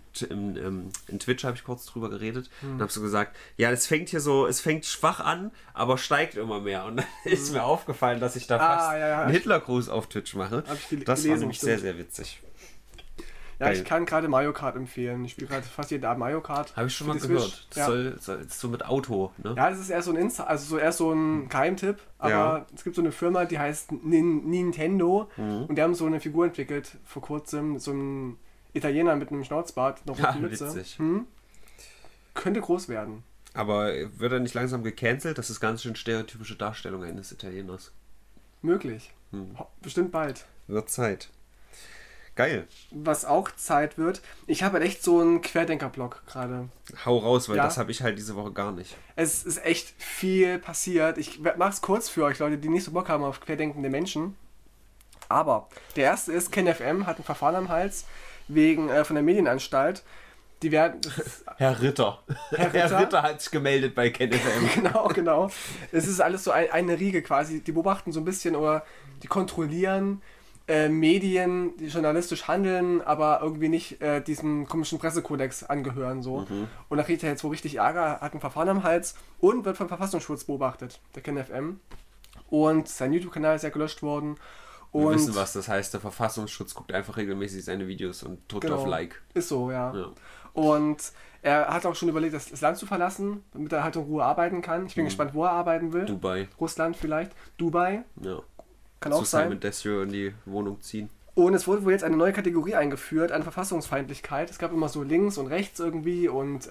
in Twitch habe ich kurz drüber geredet und habe so gesagt, ja, es fängt schwach an, aber steigt immer mehr. Und dann ist mir aufgefallen, dass ich da fast einen Hitlergruß auf Twitch mache. Das war nämlich sehr, sehr witzig. Ja, Geil. ich kann gerade Mario Kart empfehlen. Ich spiele gerade fast jeden Abend Mario Kart. Habe ich schon mal Für die gehört. Switch. Das soll so mit Auto, ne? Ja, das ist eher so ein Geheimtipp, aber es gibt so eine Firma, die heißt Nintendo und die haben so eine Figur entwickelt vor kurzem, so ein Italiener mit einem Schnauzbart, noch Ja, eine Mütze. witzig. Könnte groß werden. Aber wird er nicht langsam gecancelt? Das ist ganz schön stereotypische Darstellung eines Italieners. Möglich. Bestimmt bald. Wird Zeit. Geil. Was auch Zeit wird, ich habe halt echt so einen Querdenker-Blog gerade. Hau raus, weil Ja. das habe ich halt diese Woche gar nicht. Es ist echt viel passiert. Ich mach's kurz für euch, Leute, die nicht so Bock haben auf querdenkende Menschen. Aber der erste ist, KenFM hat ein Verfahren am Hals wegen von der Medienanstalt. Die werden... Herr Ritter. Herr Ritter hat sich gemeldet bei KenFM. Genau. Es ist alles so eine Riege quasi. Die beobachten so ein bisschen oder die kontrollieren Medien, die journalistisch handeln, aber irgendwie nicht diesem komischen Pressekodex angehören. So. Und da kriegt er jetzt wohl richtig Ärger, hat ein Verfahren am Hals und wird vom Verfassungsschutz beobachtet, der KenFM. Und sein YouTube-Kanal ist ja gelöscht worden. Wir Und wissen, was das heißt. Der Verfassungsschutz guckt einfach regelmäßig seine Videos und drückt auf Like. Ist so, ja. Ja. Und er hat auch schon überlegt, das Land zu verlassen, damit er halt in Ruhe arbeiten kann. Ich bin gespannt, wo er arbeiten will. Dubai. Russland vielleicht. Dubai. Ja. Kann auch Zu sein. Simon Desio in die Wohnung ziehen. Und es wurde wohl jetzt eine neue Kategorie eingeführt, eine Verfassungsfeindlichkeit. Es gab immer so links und rechts irgendwie und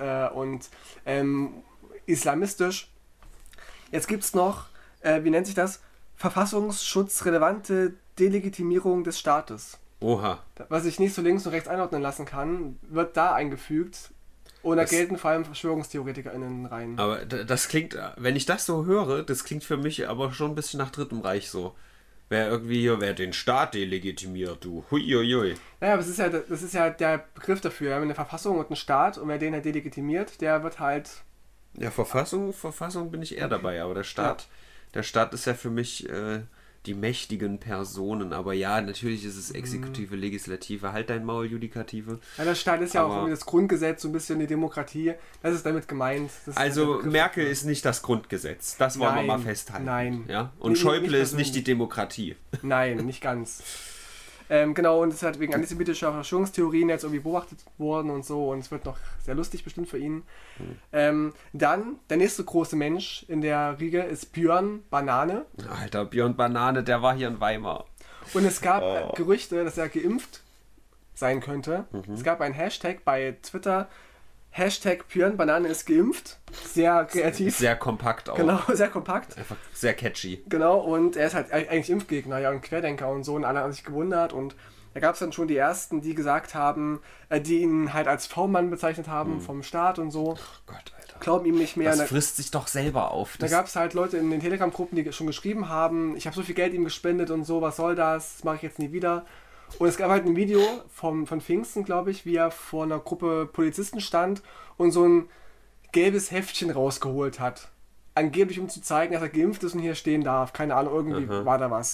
islamistisch. Jetzt gibt es noch, wie nennt sich das? Verfassungsschutzrelevante Delegitimierung des Staates. Oha. Was ich nicht so links und rechts einordnen lassen kann, wird da eingefügt. Und da gelten vor allem VerschwörungstheoretikerInnen rein. Aber das klingt, wenn ich das so höre, das klingt für mich aber schon ein bisschen nach Dritten Reich so. Wer den Staat delegitimiert, du. Huiuiui. Naja, aber das ist ja der Begriff dafür. Wir haben eine Verfassung und einen Staat und wer den halt delegitimiert, der wird halt... Ja, Verfassung bin ich eher dabei, aber der Staat ist ja für mich die mächtigen Personen. Aber ja, natürlich ist es Exekutive, Legislative, halt dein Maul, Judikative. Ja, der Staat ist ja Aber- auch irgendwie das Grundgesetz, so ein bisschen die Demokratie. Das ist damit gemeint. Das ist Also der Begriff Merkel dafür. ist nicht das Grundgesetz. Das wollen wir Nein, mal festhalten. nein. Ja? Und Nee, Schäuble nicht ist nicht die persönlich. Demokratie. Nein, nicht ganz. Genau, und es hat wegen antisemitischer Verschwörungstheorien jetzt irgendwie beobachtet worden und so. Und es wird noch sehr lustig bestimmt für ihn. Dann, der nächste große Mensch in der Riege ist Björn Banane. Alter, Björn Banane, der war hier in Weimar. Und es gab Gerüchte, dass er geimpft sein könnte. Es gab einen Hashtag bei Twitter, Hashtag Björn Banane ist geimpft. Sehr kreativ. Sehr kompakt auch. Genau, sehr kompakt. Einfach sehr catchy. Genau, und er ist halt eigentlich Impfgegner, ja, und Querdenker und so, und alle haben sich gewundert, und da gab es dann schon die ersten, die gesagt haben, die ihn halt als V-Mann bezeichnet haben vom Staat und so. Oh Gott, Alter. Glauben ihm nicht mehr. Das frisst sich doch selber auf. Da gab es halt Leute in den Telegram-Gruppen, die schon geschrieben haben, ich habe so viel Geld ihm gespendet und so, was soll das? Das mache ich jetzt nie wieder. Und es gab halt ein Video von Pfingsten, glaube ich, wie er vor einer Gruppe Polizisten stand und so ein gelbes Heftchen rausgeholt hat. Angeblich, um zu zeigen, dass er geimpft ist und hier stehen darf. Keine Ahnung, irgendwie war da was.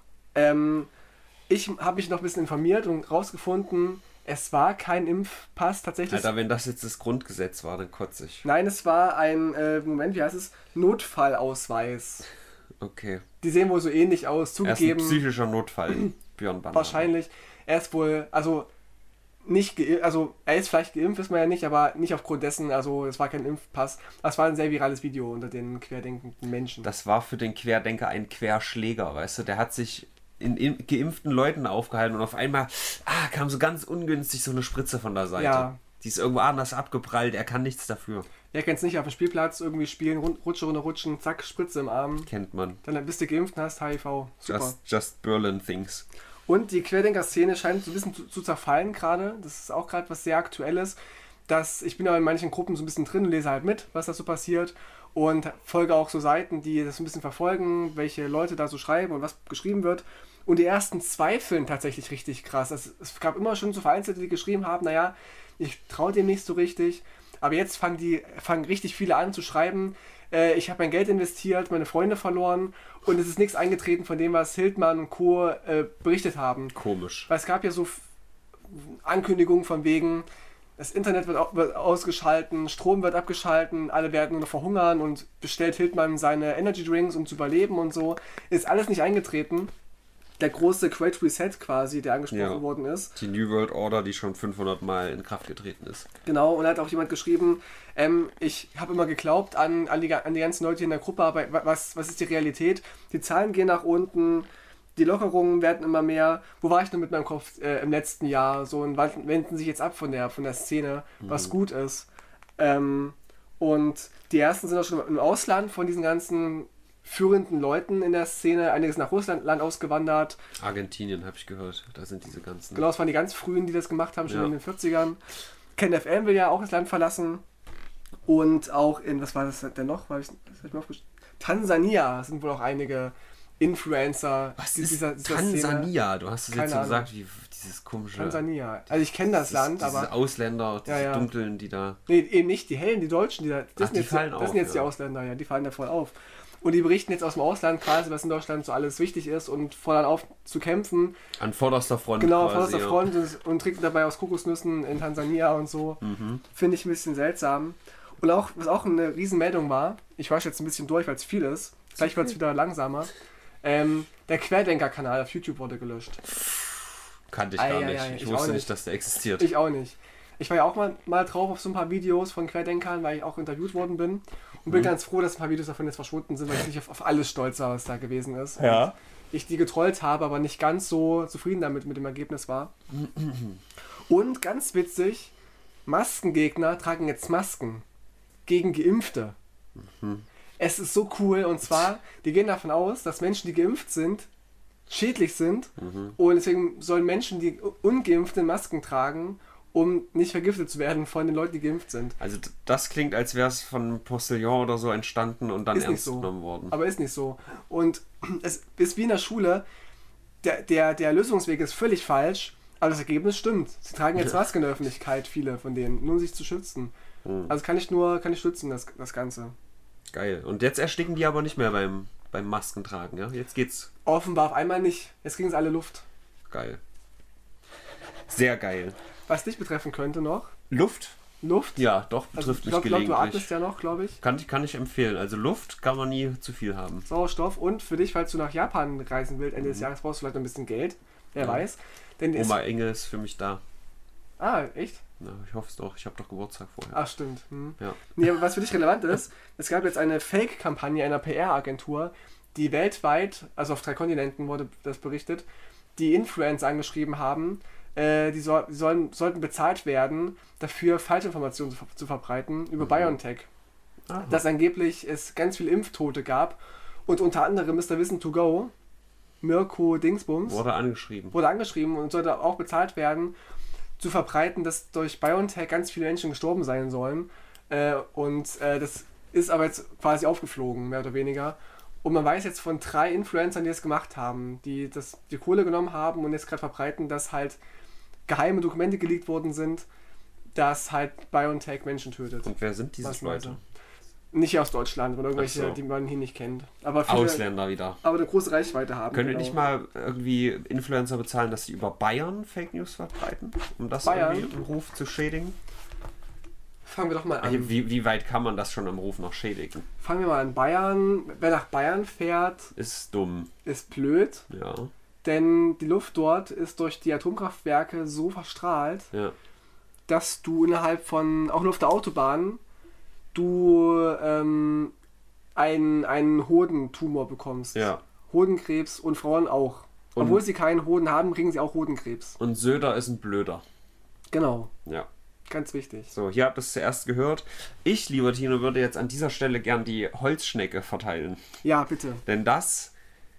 Ich habe mich noch ein bisschen informiert und rausgefunden, es war kein Impfpass tatsächlich. Alter, wenn das jetzt das Grundgesetz war, dann kotze ich. Nein, es war ein, wie heißt es? Notfallausweis. Okay. Die sehen wohl so ähnlich aus, zugegeben. Er ist ein psychischer Notfall, Björn Banane. Wahrscheinlich. Er ist wohl, also nicht geimpft, also er ist vielleicht geimpft, wissen wir ja nicht, aber nicht aufgrund dessen, also es war kein Impfpass. Es war ein sehr virales Video unter den querdenkenden Menschen. Das war für den Querdenker ein Querschläger, weißt du? Der hat sich in geimpften Leuten aufgehalten und auf einmal kam so ganz ungünstig so eine Spritze von der Seite. Ja. Die ist irgendwo anders abgeprallt, er kann nichts dafür. Er kennt es nicht, auf dem Spielplatz irgendwie spielen, Rutsche runterrutschen, zack, Spritze im Arm. Kennt man. Dann bist du geimpft und hast HIV. Super. Just Berlin things. Und die Querdenker-Szene scheint so ein bisschen zu zerfallen gerade. Das ist auch gerade was sehr Aktuelles. Ich bin aber in manchen Gruppen so ein bisschen drin und lese halt mit, was da so passiert. Und folge auch so Seiten, die das ein bisschen verfolgen, welche Leute da so schreiben und was geschrieben wird. Und die ersten zweifeln tatsächlich richtig krass. Es gab immer schon so Vereinzelte, die geschrieben haben, naja, ich traue dem nicht so richtig. Aber jetzt fangen richtig viele an zu schreiben, ich habe mein Geld investiert, meine Freunde verloren und es ist nichts eingetreten von dem, was Hildmann und Co. Berichtet haben. Komisch. Weil es gab ja so Ankündigungen von wegen, das Internet wird ausgeschalten, Strom wird abgeschalten, alle werden nur noch verhungern und bestellt Hildmann seine Energy Drinks, um zu überleben und so. Ist alles nicht eingetreten. Der große Great Reset quasi, der angesprochen worden ist. Die New World Order, die schon 500 Mal in Kraft getreten ist. Genau, und da hat auch jemand geschrieben, ich habe immer geglaubt an die ganzen Leute in der Gruppe, aber was ist die Realität? Die Zahlen gehen nach unten, die Lockerungen werden immer mehr. Wo war ich denn mit meinem Kopf im letzten Jahr? So, und wenden sich jetzt ab von der Szene, was gut ist. Und die ersten sind auch schon im Ausland von diesen ganzen führenden Leuten in der Szene. Einiges nach Russland ausgewandert. Argentinien, habe ich gehört. Da sind diese ganzen... Genau, es waren die ganz frühen, die das gemacht haben, schon in den 40ern. KenFM will ja auch das Land verlassen. Und auch in, was war das denn noch? Tansania sind wohl auch einige Influencer. Was ist dieser Tansania? Szene. Du hast es jetzt so gesagt, wie dieses komische... Tansania. Also ich kenne das Land, aber... Diese Ausländer, diese Dunkeln, die da... Nee, eben nicht die Hellen, die Deutschen, das sind jetzt die Ausländer, ja, die fallen da voll auf. Und die berichten jetzt aus dem Ausland quasi, was in Deutschland so alles wichtig ist und fordern auf zu kämpfen. An vorderster Front. Genau, an vorderster Front und trinken dabei aus Kokosnüssen in Tansania und so. Finde ich ein bisschen seltsam. Und auch, was auch eine Riesenmeldung war, ich wasche jetzt ein bisschen durch, weil es viel ist, gleich wird es wieder langsamer, der Querdenker-Kanal auf YouTube wurde gelöscht. Kannte ich gar nicht. Ich wusste nicht, dass der existiert. Ich auch nicht. Ich war ja auch mal drauf auf so ein paar Videos von Querdenkern, weil ich auch interviewt worden bin. Und bin ganz froh, dass ein paar Videos davon jetzt verschwunden sind, weil ich nicht auf alles stolz war, was da gewesen ist. Ja. Und ich die getrollt habe, aber nicht ganz so zufrieden damit mit dem Ergebnis war. Und ganz witzig, Maskengegner tragen jetzt Masken gegen Geimpfte. Es ist so cool, und zwar, die gehen davon aus, dass Menschen, die geimpft sind, schädlich sind. Und deswegen sollen Menschen, die ungeimpfte Masken tragen, um nicht vergiftet zu werden von den Leuten, die geimpft sind. Also das klingt, als wäre es von einem Postillon oder so entstanden und dann ist ernst nicht so. genommen worden. Aber ist nicht so. Und es ist wie in der Schule, der Lösungsweg ist völlig falsch, aber das Ergebnis stimmt. Sie tragen jetzt Maske in der Öffentlichkeit, viele von denen, nur um sich zu schützen. Also kann ich stützen, das Ganze. Geil. Und jetzt ersticken die aber nicht mehr beim Maskentragen, ja? Jetzt geht's. Offenbar auf einmal nicht. Jetzt kriegen sie alle Luft. Geil. Sehr geil. Was dich betreffen könnte noch? Luft? Luft? Ja, doch, betrifft mich gelegentlich. Du atmest ja noch, glaube ich. Kann ich empfehlen. Also Luft kann man nie zu viel haben. Sauerstoff, und für dich, falls du nach Japan reisen willst, Ende des Jahres, brauchst du vielleicht noch ein bisschen Geld. Wer weiß. Denn Oma Inge ist für mich da. Ah, echt? Na, ich hoffe es doch. Ich habe doch Geburtstag vorher. Ach, stimmt. Ja. Nee, aber was für dich relevant ist, es gab jetzt eine Fake-Kampagne einer PR-Agentur, die weltweit, also auf 3 Kontinenten wurde das berichtet, die Influencer angeschrieben haben, die sollten bezahlt werden, dafür Falschinformationen zu verbreiten über BioNTech. Aha. Dass angeblich es ganz viele Impftote gab und unter anderem Mr. Wissen to Go, Mirko Dingsbums, Wurde angeschrieben und sollte auch bezahlt werden, zu verbreiten, dass durch BioNTech ganz viele Menschen gestorben sein sollen. Das ist aber jetzt quasi aufgeflogen, mehr oder weniger. Und man weiß jetzt von 3 Influencern, die das gemacht haben, die die Kohle genommen haben und jetzt gerade verbreiten, dass halt geheime Dokumente geleakt worden sind, dass halt BioNTech Menschen tötet. Und wer sind diese Leute? Nicht aus Deutschland, sondern irgendwelche, so. die man hier nicht kennt. Aber viele, Ausländer wieder. aber eine große Reichweite haben. Können wir nicht mal irgendwie Influencer bezahlen, dass sie über Bayern Fake News verbreiten? Um das irgendwie im Ruf zu schädigen? Fangen wir doch mal an. Wie weit kann man das schon im Ruf noch schädigen? Fangen wir mal an. Bayern. Wer nach Bayern fährt, Ist dumm. ist blöd. Ja. Denn die Luft dort ist durch die Atomkraftwerke so verstrahlt, Ja. dass du innerhalb von, auch nur auf der Autobahn, du einen Hodentumor bekommst. Ja. Hodenkrebs und Frauen auch. Und Obwohl sie keinen Hoden haben, kriegen sie auch Hodenkrebs. Und Söder ist ein Blöder. Genau. Ja. Ganz wichtig. So, hier habt ihr es zuerst gehört. Ich, lieber Tino, würde jetzt an dieser Stelle gern die Holzschnecke verteilen. Ja, bitte. Denn das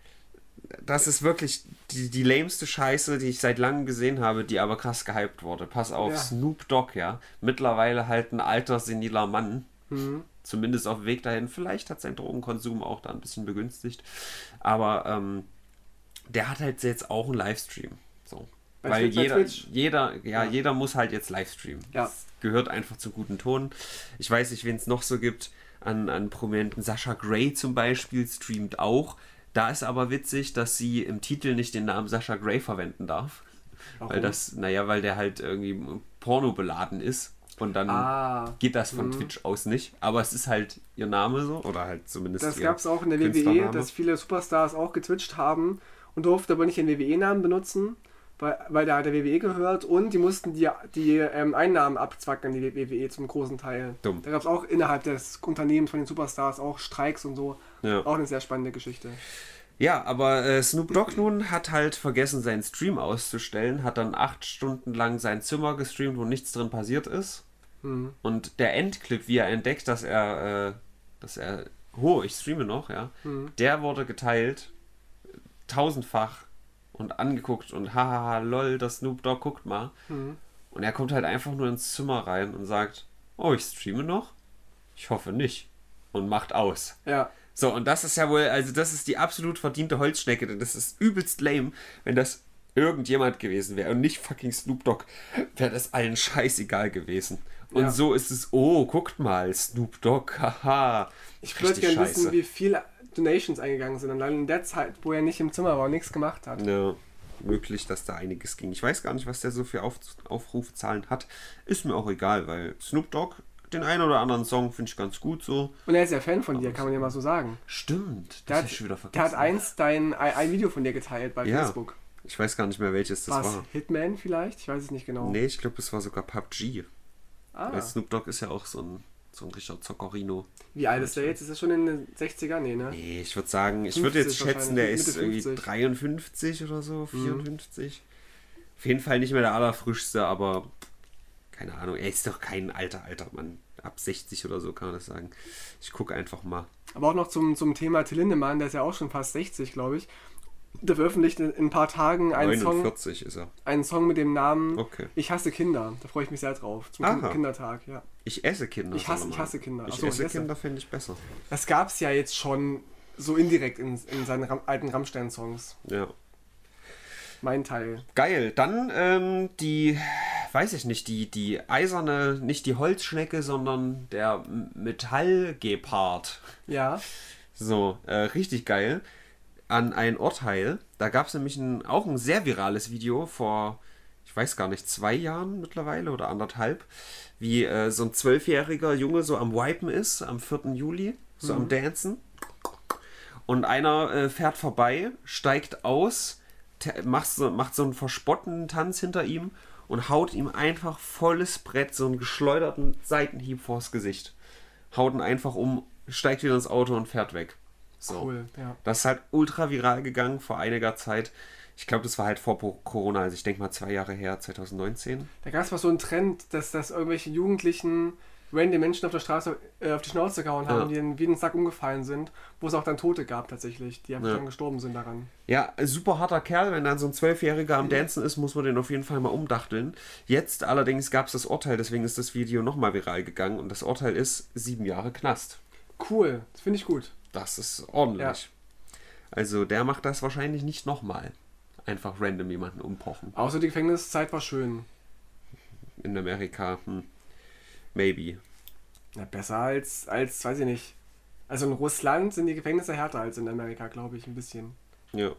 ist wirklich die lameste Scheiße, die ich seit langem gesehen habe, die aber krass gehypt wurde. Pass auf, Ja. Snoop Dogg, ja. Mittlerweile halt ein alter, seniler Mann. Mhm. Zumindest auf dem Weg dahin. Vielleicht hat sein Drogenkonsum auch da ein bisschen begünstigt. Aber der hat halt jetzt auch einen Livestream. So. Weil jeder muss halt jetzt Livestreamen. Ja. Das gehört einfach zum guten Ton. Ich weiß nicht, wen es noch so gibt. An Prominenten. Sasha Grey zum Beispiel streamt auch. Da ist aber witzig, dass sie im Titel nicht den Namen Sasha Grey verwenden darf. Warum? Weil der halt irgendwie Porno beladen ist. Und dann geht das von Twitch aus nicht. Aber es ist halt ihr Name so. Oder halt zumindest Das ihr gab es auch in der WWE, Künstlername. dass viele Superstars auch getwitcht haben und durften aber nicht den WWE-Namen benutzen, weil der WWE gehört, und die mussten die Einnahmen abzwacken an die WWE zum großen Teil. Dumm. Da gab es auch innerhalb des Unternehmens von den Superstars auch Streiks und so. Ja. Auch eine sehr spannende Geschichte. Ja, aber Snoop Dogg nun hat halt vergessen, seinen Stream auszustellen, hat dann 8 Stunden lang sein Zimmer gestreamt, wo nichts drin passiert ist. Mhm. Und der Endclip, wie er entdeckt, dass er, ich streame noch, ja, der wurde geteilt, 1000-fach und angeguckt und hahaha, lol, das Snoop Dogg, guckt mal. Mhm. Und er kommt halt einfach nur ins Zimmer rein und sagt, oh, ich streame noch? Ich hoffe nicht. Und macht aus. Ja. So, und das ist ja wohl, also das ist die absolut verdiente Holzschnecke, denn das ist übelst lame, wenn das irgendjemand gewesen wäre und nicht fucking Snoop Dogg, wäre das allen scheißegal gewesen. Und Ja. so ist es, oh, guckt mal, Snoop Dogg, haha. Ich würde gerne wissen, wie viele Donations eingegangen sind, allein in der Zeit, wo er nicht im Zimmer war und nichts gemacht hat. Ja, möglich, dass da einiges ging. Ich weiß gar nicht, was der so für Aufrufzahlen hat. Ist mir auch egal, weil Snoop Dogg, den einen oder anderen Song finde ich ganz gut so. Und er ist ja Fan von dir, kann man ja mal so sagen. Stimmt, Der das hab ich schon wieder vergessen. hat ein Video von dir geteilt bei Ja. Facebook. Ich weiß gar nicht mehr, welches das War's war. Hitman vielleicht? Ich weiß es nicht genau. Nee, ich glaube, es war sogar PUBG. Ah, Weil Snoop Dogg ist ja auch so ein richtiger Zockerino. wie alt ist der jetzt? Ist er schon in den 60ern? Nee, ne? Nee, ich würde sagen, ich 50 würde jetzt schätzen, der wahrscheinlich, ist Mitte irgendwie 50. 53 oder so, 54. Auf jeden Fall nicht mehr der allerfrischste, aber keine Ahnung, er ist doch kein alter Mann. Ab 60 oder so kann man das sagen. Ich gucke einfach mal. Aber auch noch zum Thema Till Lindemann, der ist ja auch schon fast 60, glaube ich. Der veröffentlicht in ein paar Tagen einen 49 ist er. Song mit dem Namen Okay. Ich hasse Kinder. Da freue ich mich sehr drauf. Zum Aha. Kindertag, ja. Ich esse Kinder. Ich hasse Kinder. Ich Achso, esse ich esse. Kinder, finde ich besser. Das gab es ja jetzt schon so indirekt in seinen alten Rammstein-Songs. Ja. Mein Teil. Geil. Dann die eiserne, nicht die Holzschnecke, sondern der Metallgepard. Ja. So, richtig geil. An ein Urteil. Da gab es nämlich auch ein sehr virales Video vor, ich weiß gar nicht, 2 Jahren mittlerweile oder 1,5, wie so ein 12-jähriger Junge so am Wipen ist, am 4. Juli, so am Dancen. Und einer fährt vorbei, steigt aus, macht so einen verspottenden Tanz hinter ihm und haut ihm einfach volles Brett, so einen geschleuderten Seitenhieb vors Gesicht. Haut ihn einfach um, steigt wieder ins Auto und fährt weg. So. Cool, ja. Das ist halt ultra viral gegangen vor einiger Zeit. Ich glaube, das war halt vor Corona, also ich denke mal 2 Jahre her, 2019. Da gab es mal so einen Trend, dass irgendwelche Jugendlichen random Menschen auf der Straße auf die Schnauze gehauen haben, die in wie einen Sack umgefallen sind, wo es auch dann Tote gab tatsächlich, die einfach dann gestorben sind daran. Ja, super harter Kerl, wenn dann so ein 12-Jähriger am Dancen ist, muss man den auf jeden Fall mal umdachteln. Jetzt allerdings gab es das Urteil, deswegen ist das Video nochmal viral gegangen und das Urteil ist 7 Jahre Knast. Cool, das finde ich gut. Das ist ordentlich. Ja. Also der macht das wahrscheinlich nicht nochmal. Einfach random jemanden umpochen. Außer die Gefängniszeit war schön. In Amerika, maybe. Na, besser als, weiß ich nicht. Also in Russland sind die Gefängnisse härter als in Amerika, glaube ich, ein bisschen. Ja.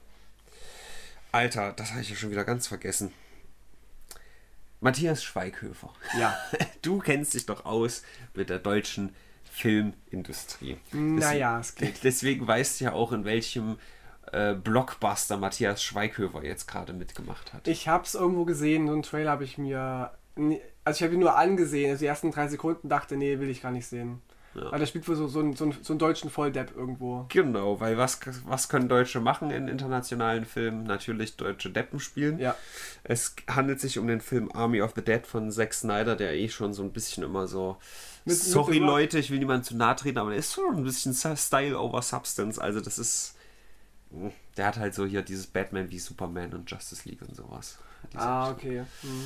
Alter, das habe ich ja schon wieder ganz vergessen. Matthias Schweighöfer. Ja. Du kennst dich doch aus mit der deutschen Filmindustrie. Naja, es geht. Deswegen weißt du ja auch, in welchem Blockbuster Matthias Schweighöfer jetzt gerade mitgemacht hat. Ich habe es irgendwo gesehen, so einen Trailer habe ich mir... Also ich habe ihn nur angesehen, also die ersten 3 Sekunden dachte, nee, will ich gar nicht sehen. Ja. Aber der spielt wohl so einen deutschen Volldepp irgendwo. Genau, weil was können Deutsche machen in internationalen Filmen? Natürlich deutsche Deppen spielen. Ja. Es handelt sich um den Film Army of the Dead von Zack Snyder, der schon so ein bisschen immer so... Sorry Leute, ich will niemandem zu nahe treten, aber der ist schon ein bisschen Style over Substance. Also das ist... Der hat halt so hier dieses Batman wie Superman und Justice League und sowas. Okay.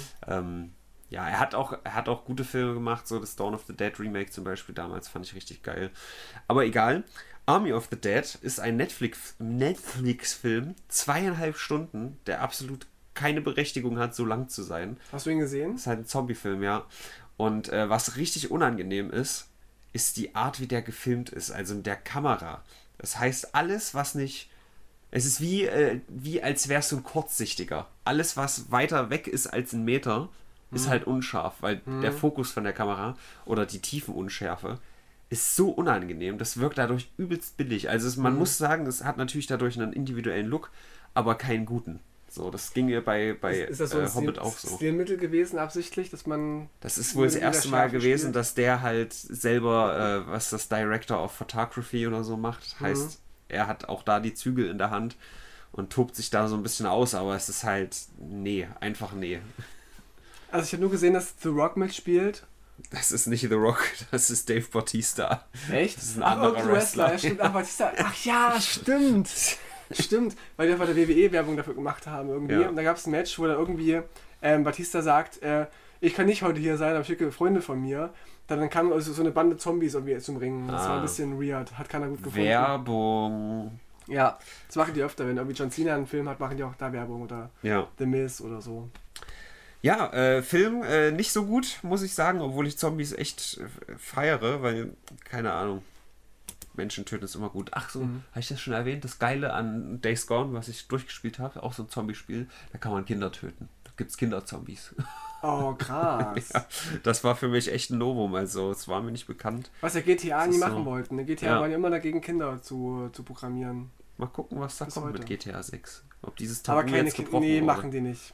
Ja, er hat auch gute Filme gemacht, so das Dawn of the Dead Remake zum Beispiel damals, fand ich richtig geil. Aber egal, Army of the Dead ist ein Netflix-Film, 2,5 Stunden, der absolut keine Berechtigung hat, so lang zu sein. Hast du ihn gesehen? Das ist halt ein Zombie-Film, ja. Und was richtig unangenehm ist die Art, wie der gefilmt ist, also in der Kamera. Das heißt, alles, was nicht... Es ist wie als wärst du ein Kurzsichtiger. Alles, was weiter weg ist als 1 Meter, ist halt unscharf, weil der Fokus von der Kamera oder die Tiefenunschärfe ist so unangenehm. Das wirkt dadurch übelst billig. Also man muss sagen, es hat natürlich dadurch einen individuellen Look, aber keinen guten. So, das ging mir bei ist das so ein Hobbit auch so. Stilmittel gewesen, absichtlich, dass man... Das ist wohl das erste Mal gewesen, dass der halt selber, was das Director of Photography oder so macht, heißt... Er hat auch da die Zügel in der Hand und tobt sich da so ein bisschen aus, aber es ist halt, einfach nee. Also ich habe nur gesehen, dass The Rock mitspielt. Das ist nicht The Rock, das ist Dave Bautista. Echt? Das ist ein anderer Wrestler. Ja, stimmt. Bautista. Ach ja, stimmt. Stimmt, weil wir bei der WWE Werbung dafür gemacht haben irgendwie. Ja. Und da gab es ein Match, wo da irgendwie Bautista sagt, ich kann nicht heute hier sein, aber ich schicke Freunde von mir. Dann kam also so eine Bande Zombies irgendwie zum Ringen. Das war ein bisschen weird. Hat keiner gut gefunden. Werbung. Ja, das machen die öfter. Wenn irgendwie John Cena einen Film hat, machen die auch da Werbung. Oder The Miz oder so. Ja, Film nicht so gut, muss ich sagen. Obwohl ich Zombies echt feiere, weil, keine Ahnung, Menschen töten ist immer gut. Ach so, habe ich das schon erwähnt? Das Geile an Days Gone, was ich durchgespielt habe, auch so ein Zombie-Spiel, da kann man Kinder töten. Da gibt es Kinderzombies. Oh, krass. Ja, das war für mich echt ein Novum, also es war mir nicht bekannt. Was ja GTA nie machen wollten. GTA waren ja immer dagegen, Kinder zu programmieren. Mal gucken, was da kommt mit GTA 6. Ob dieses Tabu aber keine jetzt gebrochen wurde. Machen die nicht.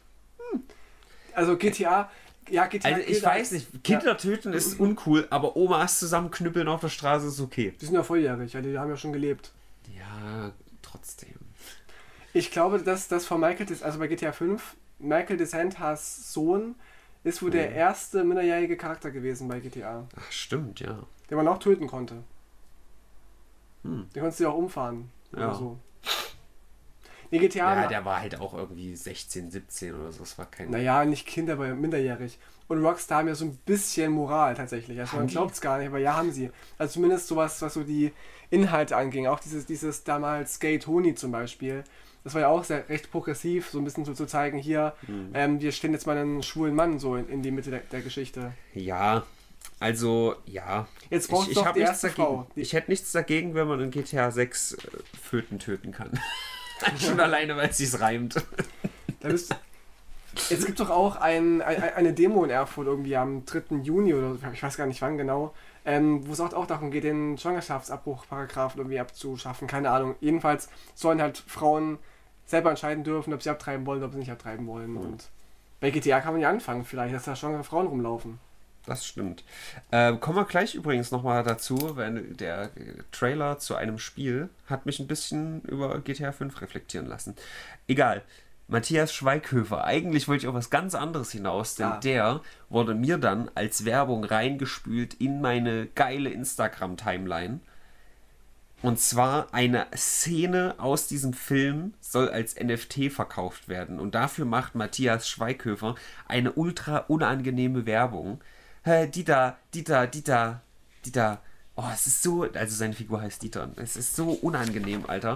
Also GTA... Ja, GTA also ich weiß nicht, Kinder töten ist uncool, aber Omas zusammenknüppeln auf der Straße ist okay. Die sind ja volljährig, die haben ja schon gelebt. Ja, trotzdem. Ich glaube, dass das von also bei GTA 5, Michael DeSantis Sohn ist wohl der erste minderjährige Charakter gewesen bei GTA. Ach, stimmt, ja. Den man auch töten konnte. Den konntest du ja auch umfahren. Oder so. Nee, GTA der war halt auch irgendwie 16, 17 oder so. Das war kein... Naja, nicht Kinder, aber minderjährig. Und Rockstar haben ja so ein bisschen Moral tatsächlich. Also man glaubt es gar nicht, aber ja, haben sie. Also zumindest sowas, was so die Inhalte anging. Auch dieses damals Gay Tony zum Beispiel. Das war ja auch recht progressiv, so ein bisschen so zu zeigen, hier, wir stellen jetzt mal einen schwulen Mann so in die Mitte der Geschichte. Ja, also, ja. Jetzt brauchst du doch die erste Frau. Ich hätte nichts dagegen, wenn man in GTA 6 Föten töten kann. Schon alleine, weil es sich reimt. Jetzt gibt es doch auch eine Demo in Erfurt irgendwie am 3. Juni oder ich weiß gar nicht wann genau, wo es auch darum geht, den Schwangerschaftsabbruch-Paragraphen irgendwie abzuschaffen. Keine Ahnung. Jedenfalls sollen halt Frauen selber entscheiden dürfen, ob sie abtreiben wollen oder ob sie nicht abtreiben wollen. Und bei GTA kann man ja anfangen vielleicht, dass da schwangere Frauen rumlaufen. Das stimmt. Kommen wir gleich übrigens nochmal dazu, weil der Trailer zu einem Spiel hat mich ein bisschen über GTA 5 reflektieren lassen. Egal. Matthias Schweighöfer. Eigentlich wollte ich auf was ganz anderes hinaus, denn der wurde mir dann als Werbung reingespült in meine geile Instagram-Timeline. Und zwar eine Szene aus diesem Film soll als NFT verkauft werden. Und dafür macht Matthias Schweighöfer eine ultra unangenehme Werbung. Dieter. Oh, es ist so... Also seine Figur heißt Dieter. Es ist so unangenehm, Alter.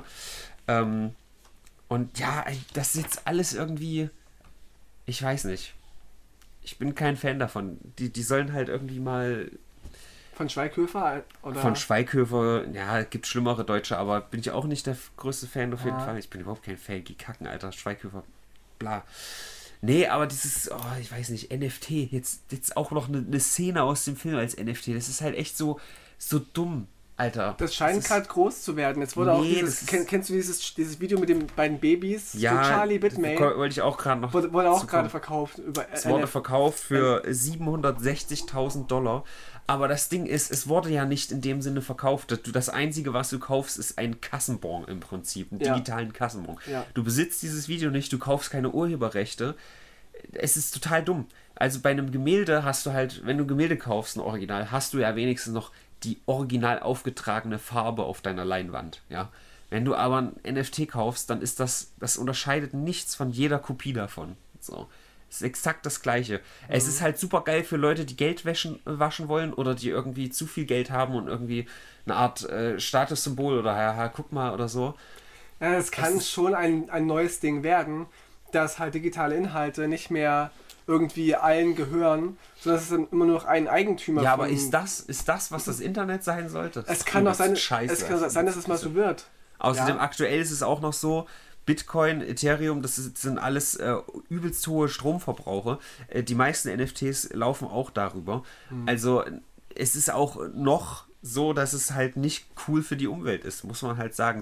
Und ja, das ist jetzt alles irgendwie... Ich weiß nicht. Ich bin kein Fan davon. Die sollen halt irgendwie mal... Von Schweighöfer? Oder? Von Schweighöfer, ja, gibt schlimmere Deutsche, aber bin ich auch nicht der größte Fan auf jeden Fall. Ich bin überhaupt kein Fan. Geh kacken, Alter. Schweighöfer, bla. Nee, aber dieses, ich weiß nicht, NFT, jetzt auch noch eine Szene aus dem Film als NFT, das ist halt echt so dumm, Alter. Das scheint gerade groß zu werden. Jetzt wurde auch dieses, kennst du dieses Video mit den beiden Babys? Ja, so Charlie Bitmay. Wollte ich auch gerade noch. Wurde auch gerade verkauft. Es wurde verkauft für $760.000. Aber das Ding ist, es wurde ja nicht in dem Sinne verkauft. Das Einzige, was du kaufst, ist ein Kassenbon im Prinzip. Einen digitalen Kassenbon. Ja. Du besitzt dieses Video nicht, du kaufst keine Urheberrechte. Es ist total dumm. Also bei einem Gemälde hast du halt, wenn du Gemälde kaufst, ein Original, hast du ja wenigstens noch die original aufgetragene Farbe auf deiner Leinwand. Ja? Wenn du aber ein NFT kaufst, dann ist das unterscheidet nichts von jeder Kopie davon. So. Es ist exakt das Gleiche. Es ist halt super geil für Leute, die Geld waschen wollen oder die irgendwie zu viel Geld haben und irgendwie eine Art Statussymbol oder ja, guck mal oder so. Ja, es kann schon ein neues Ding werden, dass halt digitale Inhalte nicht mehr irgendwie allen gehören, sondern es ist dann immer nur noch ein Eigentümer. Ja, aber ist das, was das Internet sein sollte? Es kann doch sein, dass es mal so wird. Außerdem aktuell ist es auch noch so, Bitcoin, Ethereum, das sind alles übelst hohe Stromverbraucher. Die meisten NFTs laufen auch darüber. Also es ist auch noch so, dass es halt nicht cool für die Umwelt ist, muss man halt sagen.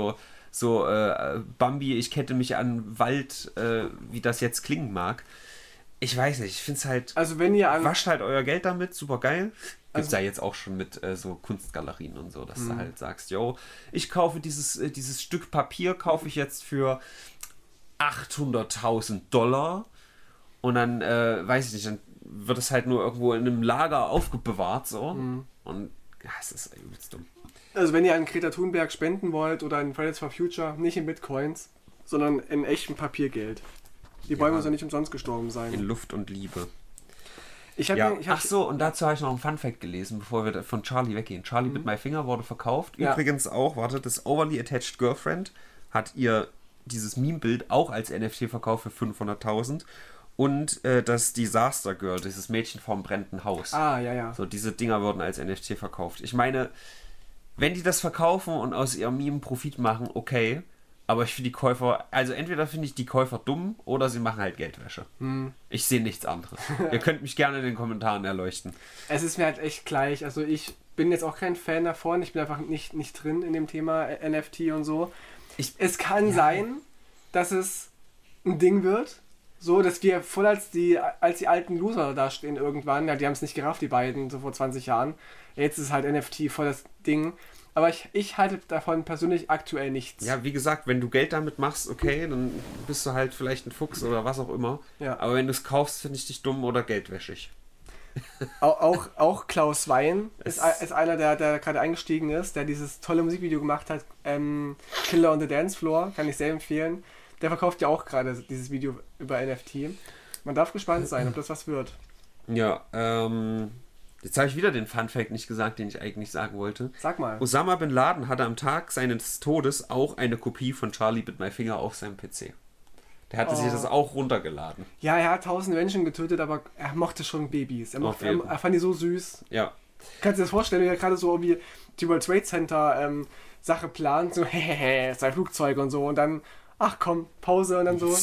Bambi, ich kette mich an Wald, wie das jetzt klingen mag. Ich weiß nicht, ich finde es halt... Also wenn ihr wascht halt euer Geld damit, super geil. Gibt es ja jetzt auch schon mit so Kunstgalerien und so, dass du halt sagst, yo, ich kaufe dieses Stück Papier, kaufe ich jetzt für $800.000 und dann, weiß ich nicht, dann wird es halt nur irgendwo in einem Lager aufbewahrt, so. Und ja, es ist übelst dumm. Also wenn ihr an Greta Thunberg spenden wollt oder an Fridays for Future, nicht in Bitcoins, sondern in echtem Papiergeld. Die Bäume sollen nicht umsonst gestorben sein. In Luft und Liebe. Ach so, und dazu habe ich noch einen Funfact gelesen, bevor wir von Charlie weggehen. Charlie Bit My Finger wurde verkauft. Übrigens auch, das Overly Attached Girlfriend hat ihr dieses Meme-Bild auch als NFT verkauft für 500.000. Und das Disaster Girl, dieses Mädchen vom brennenden Haus. Ja. So, diese Dinger wurden als NFT verkauft. Ich meine, wenn die das verkaufen und aus ihrem Meme Profit machen, okay. Aber ich finde die Käufer, also entweder finde ich die Käufer dumm oder sie machen halt Geldwäsche. Ich sehe nichts anderes. Ihr könnt mich gerne in den Kommentaren erleuchten. Es ist mir halt echt gleich. Also ich bin jetzt auch kein Fan davon. Ich bin einfach nicht drin in dem Thema NFT und so. Es kann sein, dass es ein Ding wird. So, dass wir voll als die alten Loser da stehen irgendwann. Ja, die haben es nicht gerafft, die beiden, so vor 20 Jahren. Jetzt ist halt NFT voll das Ding. Aber ich halte davon persönlich aktuell nichts. Ja, wie gesagt, wenn du Geld damit machst, okay, dann bist du halt vielleicht ein Fuchs oder was auch immer. Ja. Aber wenn du es kaufst, finde ich dich dumm oder geldwäschig. Auch Klaus Wein ist einer, der gerade eingestiegen ist, der dieses tolle Musikvideo gemacht hat, Killer on the Dance Floor, kann ich sehr empfehlen. Der verkauft ja auch gerade dieses Video über NFT. Man darf gespannt sein, ob das was wird. Ja, jetzt habe ich wieder den Funfact nicht gesagt, den ich eigentlich sagen wollte. Sag mal. Osama Bin Laden hatte am Tag seines Todes auch eine Kopie von Charlie Bit My Finger auf seinem PC. Der hatte sich das auch runtergeladen. Ja, er hat 1000 Menschen getötet, aber er mochte schon Babys. Er fand die so süß. Ja. Kannst du dir das vorstellen, wie er gerade so wie die World Trade Center Sache plant, so sein Flugzeug und so und dann, ach komm, Pause und dann so,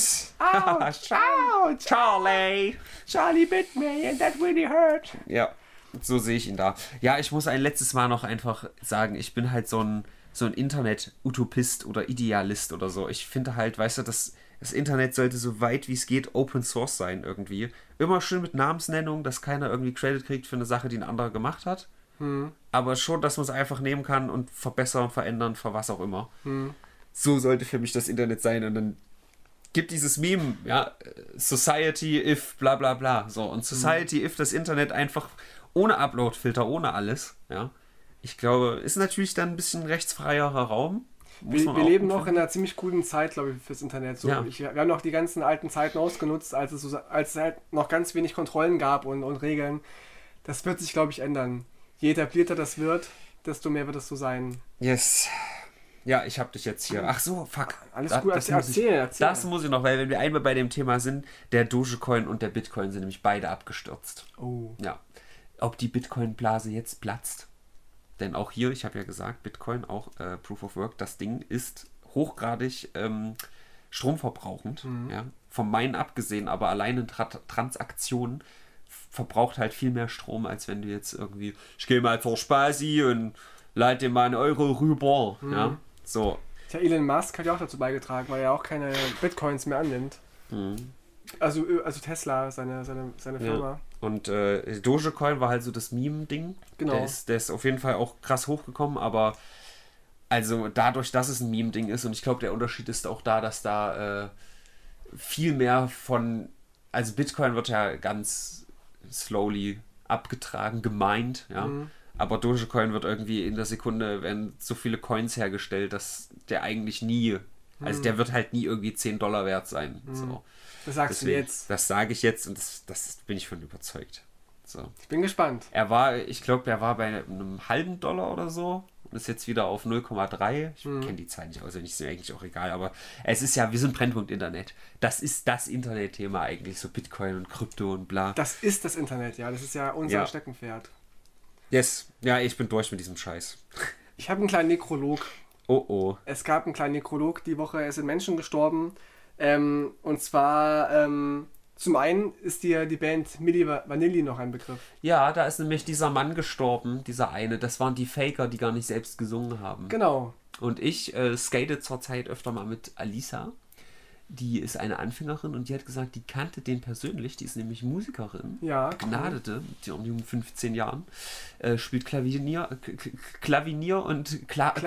Charlie bit me and that really hurt. Ja. So sehe ich ihn da. Ja, ich muss ein letztes Mal noch einfach sagen, ich bin halt so ein Internet-Utopist oder Idealist oder so. Ich finde halt, weißt du, das Internet sollte so weit wie es geht Open Source sein irgendwie. Immer schön mit Namensnennung, dass keiner irgendwie Credit kriegt für eine Sache, die ein anderer gemacht hat. Aber schon, dass man es einfach nehmen kann und verbessern, verändern, für was auch immer. So sollte für mich das Internet sein und dann gibt dieses Meme, ja, Society if bla bla bla. So, und Society if das Internet einfach ohne Upload-Filter, ohne alles, ja. Ich glaube, ist natürlich dann ein bisschen rechtsfreierer Raum. Wir leben noch in einer ziemlich guten Zeit, glaube ich, fürs Internet. So, Ja. wir haben noch die ganzen alten Zeiten ausgenutzt, als es halt noch ganz wenig Kontrollen gab und Regeln. Das wird sich, glaube ich, ändern. Je etablierter das wird, desto mehr wird es so sein. Yes. Ja, ich habe dich jetzt hier. Ach so, fuck. Alles gut, erzähl. Das muss ich noch, weil wenn wir einmal bei dem Thema sind, der Dogecoin und der Bitcoin sind nämlich beide abgestürzt. Oh. Ja. Ob die Bitcoin-Blase jetzt platzt? Denn auch hier, ich habe ja gesagt, Bitcoin, auch Proof of Work, das Ding ist hochgradig stromverbrauchend. Ja? Vom Minen abgesehen, aber alleine Transaktionen verbraucht halt viel mehr Strom, als wenn du jetzt irgendwie, ich gehe mal zur Spasi und leite dir mal einen Euro rüber. Ja? So. Tja, Elon Musk hat ja auch dazu beigetragen, weil er auch keine Bitcoins mehr annimmt. Also Tesla, seine Firma. Ja. Und Dogecoin war halt so das Meme-Ding. Genau. Der ist auf jeden Fall auch krass hochgekommen, aber also dadurch, dass es ein Meme-Ding ist, und ich glaube, der Unterschied ist auch da, dass da viel mehr von, also Bitcoin wird ja ganz slowly abgetragen, gemeint, ja. Aber Dogecoin wird irgendwie in der Sekunde, werden so viele Coins hergestellt, dass der eigentlich nie, also der wird halt nie irgendwie $10 wert sein. So. Das sagst du jetzt. Das sage ich jetzt und das bin ich von überzeugt. So. Ich bin gespannt. Ich glaube, er war bei einem halben Dollar oder so und ist jetzt wieder auf 0,3. Ich kenne die Zahl nicht auswendig, ist mir eigentlich auch egal, aber es ist ja, wir sind Brennpunkt Internet. Das ist das Internetthema eigentlich, so Bitcoin und Krypto und bla. Das ist das Internet, ja. Das ist ja unser Steckenpferd. Yes. Ja, ich bin durch mit diesem Scheiß. Ich habe einen kleinen Nekrolog. Oh. Es gab einen kleinen Nekrolog die Woche, es sind Menschen gestorben. Und zwar, zum einen ist dir die Band Milli Vanilli noch ein Begriff. Ja, da ist nämlich dieser Mann gestorben, dieser eine. Das waren die Faker, die gar nicht selbst gesungen haben. Genau. Und ich skate zurzeit öfter mal mit Alisa. Die ist eine Anfängerin und die hat gesagt, die kannte den persönlich. Die ist nämlich Musikerin. Ja. Begnadete, die um die 15 Jahren. Spielt Klavier und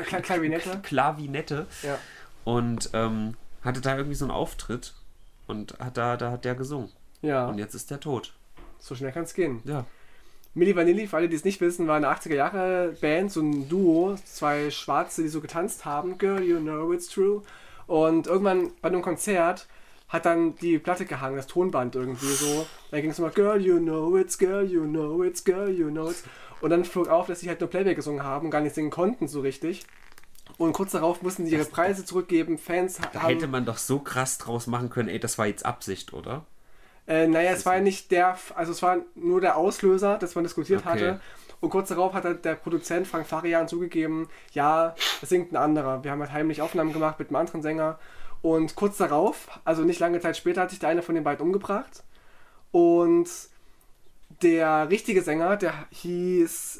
Klavinette. Ja. Und hatte da irgendwie so einen Auftritt und da hat der gesungen. Ja. Und jetzt ist der tot. So schnell kann es gehen. Ja. Milli Vanilli, für alle, die es nicht wissen, war eine 80er-Jahre-Band, so ein Duo, zwei Schwarze, die so getanzt haben. Girl, you know it's true. Und irgendwann bei einem Konzert hat dann die Platte gehangen, das Tonband irgendwie so. Da ging es immer, Girl, you know it's, girl, you know it's, girl, you know it's. Und dann flog auf, dass sie halt nur Playback gesungen haben und gar nicht singen konnten so richtig. Und kurz darauf mussten sie ihre Preise zurückgeben. Fans Da haben... hätte man doch so krass draus machen können, ey, das war jetzt Absicht, oder? Naja, es war ja nicht also es war nur der Auslöser, dass man diskutiert hatte. Und kurz darauf hat halt der Produzent Frank Farian zugegeben, ja, es singt ein anderer. Wir haben halt heimlich Aufnahmen gemacht mit einem anderen Sänger. Und kurz darauf, also nicht lange Zeit später, hat sich der eine von den beiden umgebracht. Und der richtige Sänger, der hieß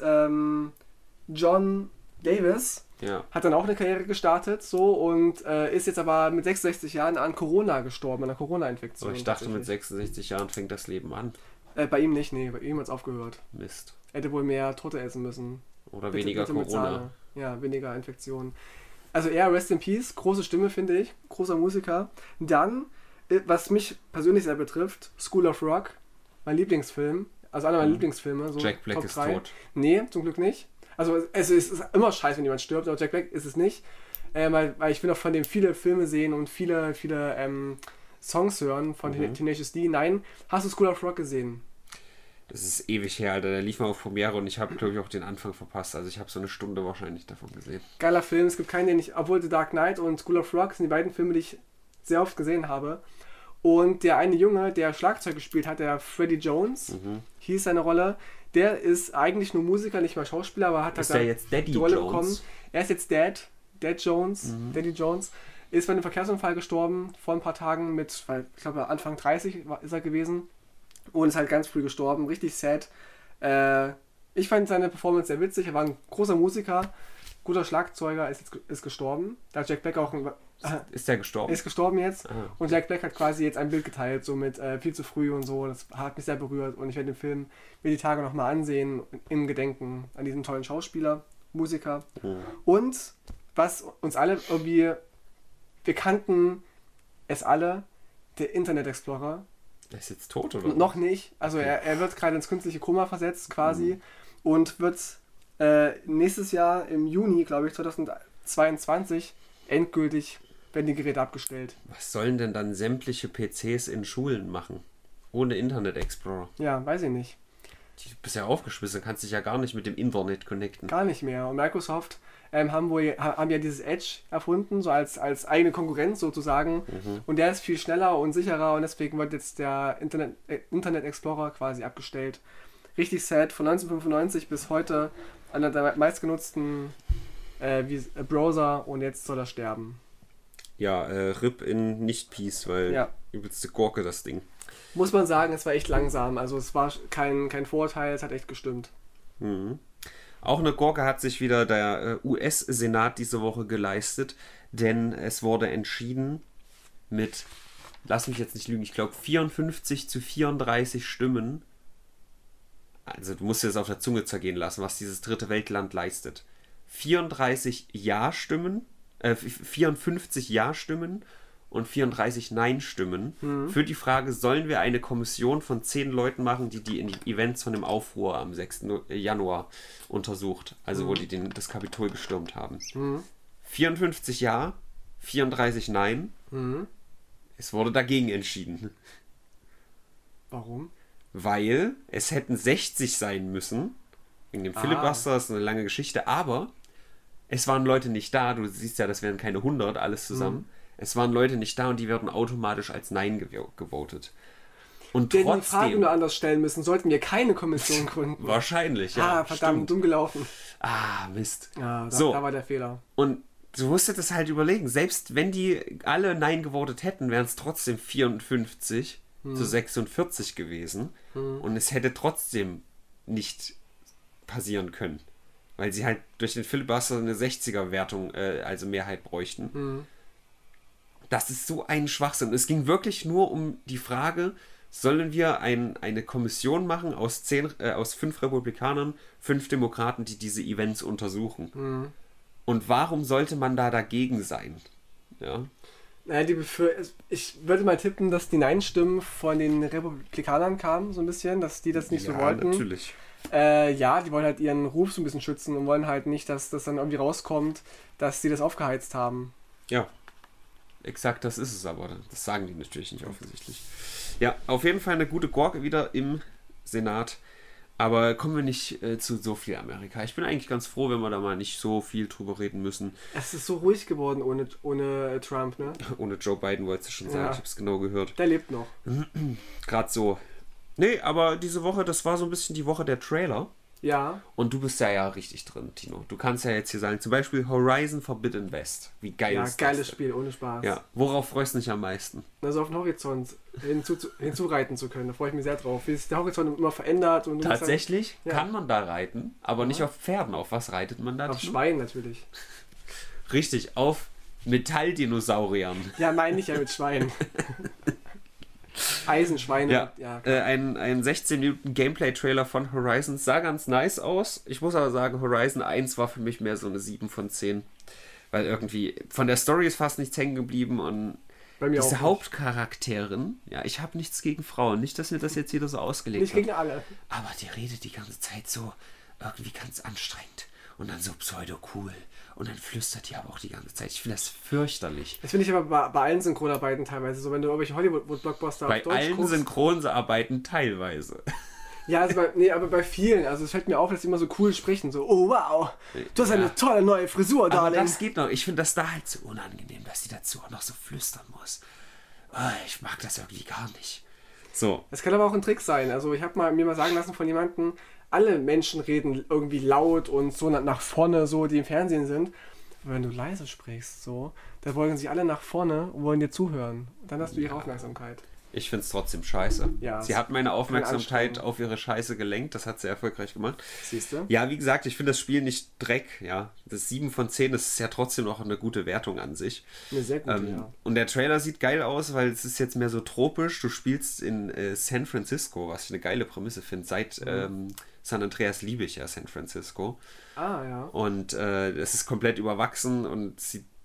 John Davis, hat dann auch eine Karriere gestartet so und ist jetzt aber mit 66 Jahren an Corona gestorben, an einer Corona-Infektion. Aber ich dachte, mit 66 Jahren fängt das Leben an. Bei ihm nicht, nee, bei ihm hat es aufgehört. Mist. Er hätte wohl mehr Tote essen müssen. Oder weniger Corona. Ja, weniger Infektionen. Also er, Rest in Peace, große Stimme, finde ich, großer Musiker. Dann, was mich persönlich sehr betrifft, School of Rock, mein Lieblingsfilm, also einer meiner Lieblingsfilme. So Jack Black Top ist 3. tot. Nee, zum Glück nicht. Also es ist immer scheiße, wenn jemand stirbt, aber Jack Black ist es nicht. Weil ich will auch von dem viele Filme sehen und viele Songs hören von Tenacious D. Nein, hast du School of Rock gesehen? Das ist ewig her, Alter. Der lief mal auf Premiere und ich habe, glaube ich, auch den Anfang verpasst. Also ich habe so eine Stunde wahrscheinlich davon gesehen. Geiler Film. Es gibt keinen, den ich, obwohl The Dark Knight und School of Rock sind die beiden Filme, die ich sehr oft gesehen habe. Und der eine Junge, der Schlagzeug gespielt hat, der Freddie Jones, hieß seine Rolle, der ist eigentlich nur Musiker, nicht mal Schauspieler, aber hat ist halt der jetzt Daddy die Rolle Jones? bekommen. Er ist jetzt Dad Jones, Daddy Jones, ist bei einem Verkehrsunfall gestorben, vor ein paar Tagen mit, ich glaube Anfang 30 ist er gewesen und ist halt ganz früh gestorben, richtig sad. Ich fand seine Performance sehr witzig, er war ein großer Musiker, guter Schlagzeuger, ist gestorben. Da hat Jack Black auch ist der gestorben? Ist gestorben jetzt. Ah. Und Jack Black hat quasi jetzt ein Bild geteilt, so mit viel zu früh und so. Das hat mich sehr berührt und ich werde den Film mir die Tage nochmal ansehen, im Gedenken an diesen tollen Schauspieler, Musiker. Und was uns alle irgendwie, wir kannten es alle, Der Internet Explorer. Der ist jetzt tot, oder? Noch nicht. Also Okay. er wird gerade ins künstliche Koma versetzt quasi und wird nächstes Jahr im Juni, glaube ich, 2022 endgültig werden die Geräte abgestellt. Was sollen denn dann sämtliche PCs in Schulen machen? Ohne Internet Explorer. Ja, weiß ich nicht. Du bist ja aufgeschmissen, kannst dich ja gar nicht mit dem Internet connecten. Gar nicht mehr. Und Microsoft haben ja dieses Edge erfunden, so als eigene Konkurrenz sozusagen. Und der ist viel schneller und sicherer und deswegen wird jetzt der Internet Explorer quasi abgestellt. Richtig sad, von 1995 bis heute einer der meistgenutzten Browser und jetzt soll er sterben. Ja, RIP in Nicht-Peace, weil Ja. übelste Gurke das Ding. Muss man sagen, es war echt langsam. Also es war kein Vorurteil, es hat echt gestimmt. Mhm. Auch eine Gurke hat sich wieder der US-Senat diese Woche geleistet, denn es wurde entschieden mit, lass mich jetzt nicht lügen, ich glaube 54 zu 34 Stimmen. Also du musst dir das auf der Zunge zergehen lassen, was dieses dritte Weltland leistet. 54 Ja-Stimmen und 34 Nein-Stimmen für die Frage, sollen wir eine Kommission von 10 Leuten machen, die Events von dem Aufruhr am 6. Januar untersucht, also wo die das Kapitol gestürmt haben. 54 Ja, 34 Nein. Es wurde dagegen entschieden. Warum? Weil es hätten 60 sein müssen, wegen dem Filibuster, das ist eine lange Geschichte, aber es waren Leute nicht da, du siehst ja, das wären keine 100, alles zusammen. Es waren Leute nicht da und die werden automatisch als Nein gewotet. Und Wir hätten die Frage trotzdem... nur anders stellen müssen, sollten wir keine Kommission gründen. Wahrscheinlich, ja. Verdammt, stimmt. dumm gelaufen. Mist. Ja, So. da war der Fehler. Und du musst dir das halt überlegen, selbst wenn die alle Nein gewotet hätten, wären es trotzdem 54 zu 46 gewesen. Und es hätte trotzdem nicht passieren können. Weil sie halt durch den Filibuster eine 60er-Wertung, also Mehrheit bräuchten. Das ist so ein Schwachsinn. Es ging wirklich nur um die Frage, sollen wir eine Kommission machen aus 5 Republikanern, 5 Demokraten, die diese Events untersuchen. Und warum sollte man da dagegen sein? Ja. Naja, ich würde mal tippen, dass die Nein-Stimmen von den Republikanern kamen, so ein bisschen, dass die das nicht so wollten. Natürlich. Die wollen halt ihren Ruf so ein bisschen schützen und wollen halt nicht, dass das dann irgendwie rauskommt, dass sie das aufgeheizt haben. Ja. Exakt, das ist es aber. Das sagen die natürlich nicht offensichtlich. Ja, auf jeden Fall eine gute Gurke wieder im Senat. Aber kommen wir nicht zu so viel Amerika. Ich bin eigentlich ganz froh, wenn wir da mal nicht so viel drüber reden müssen. Es ist so ruhig geworden ohne Trump, ne? Ohne Joe Biden, wolltest du schon sagen. Ja. Ich habe es genau gehört. Der lebt noch. Gerade so. Nee, aber diese Woche, das war so ein bisschen die Woche der Trailer. Ja. Und du bist ja richtig drin, Tino. Du kannst ja jetzt hier sagen, zum Beispiel Horizon Forbidden West. Wie geil Ja, ist das geiles denn? Spiel, ohne Spaß. Ja, worauf freust du dich am meisten? Also auf den Horizont hinzureiten zu können, da freue ich mich sehr drauf. Wie sich der Horizont immer verändert. Und du musst Tatsächlich Ja. kann man da reiten, aber nicht auf Pferden. Auf was reitet man da? dann, auf Tino? Schweinen natürlich. Richtig, auf Metalldinosauriern. Ja, meine ich ja mit Schweinen. Eisenschweine. Ja, ein 16 Minuten Gameplay-Trailer von Horizon sah ganz nice aus. Ich muss aber sagen, Horizon 1 war für mich mehr so eine 7 von 10. Weil irgendwie von der Story ist fast nichts hängen geblieben und Bei mir diese auch Hauptcharakterin, ja, ich habe nichts gegen Frauen. Nicht, dass mir das jetzt wieder so ausgelegt nicht wird. gegen alle. Aber die redet die ganze Zeit so irgendwie ganz anstrengend. Und dann so pseudo-cool. Und dann flüstert die aber auch die ganze Zeit. Ich finde das fürchterlich. Das finde ich aber bei allen Synchronarbeiten teilweise so, wenn du irgendwelche Hollywood-Blockbuster Bei auf Deutsch allen guckst. Synchronarbeiten teilweise. Ja, also aber bei vielen. Also es fällt mir auf, dass die immer so cool sprechen. So, oh wow, du hast eine tolle neue Frisur, Aber Darling. das geht noch. Ich finde das da halt so unangenehm, dass sie dazu auch noch so flüstern muss. Ich mag das irgendwie gar nicht. So. Das kann aber auch ein Trick sein. Also ich habe mir mal sagen lassen von jemandem, alle Menschen reden irgendwie laut und so nach vorne, so die im Fernsehen sind. Aber wenn du leise sprichst, so, da beugen sich alle nach vorne und wollen dir zuhören. Und dann hast du ihre Aufmerksamkeit. Ich finde es trotzdem scheiße. Ja, Sie hat meine Aufmerksamkeit Anstrengung. auf ihre Scheiße gelenkt. Das hat sie erfolgreich gemacht. Siehst du? Ja, wie gesagt, ich finde das Spiel nicht Dreck. Ja, das 7 von 10, das ist ja trotzdem noch eine gute Wertung an sich. Eine sehr gute, ja. Und der Trailer sieht geil aus, weil es ist jetzt mehr so tropisch. Du spielst in San Francisco, was ich eine geile Prämisse finde. Seit San Andreas liebe ich ja San Francisco. Ah, ja. Und es ist komplett überwachsen und sieht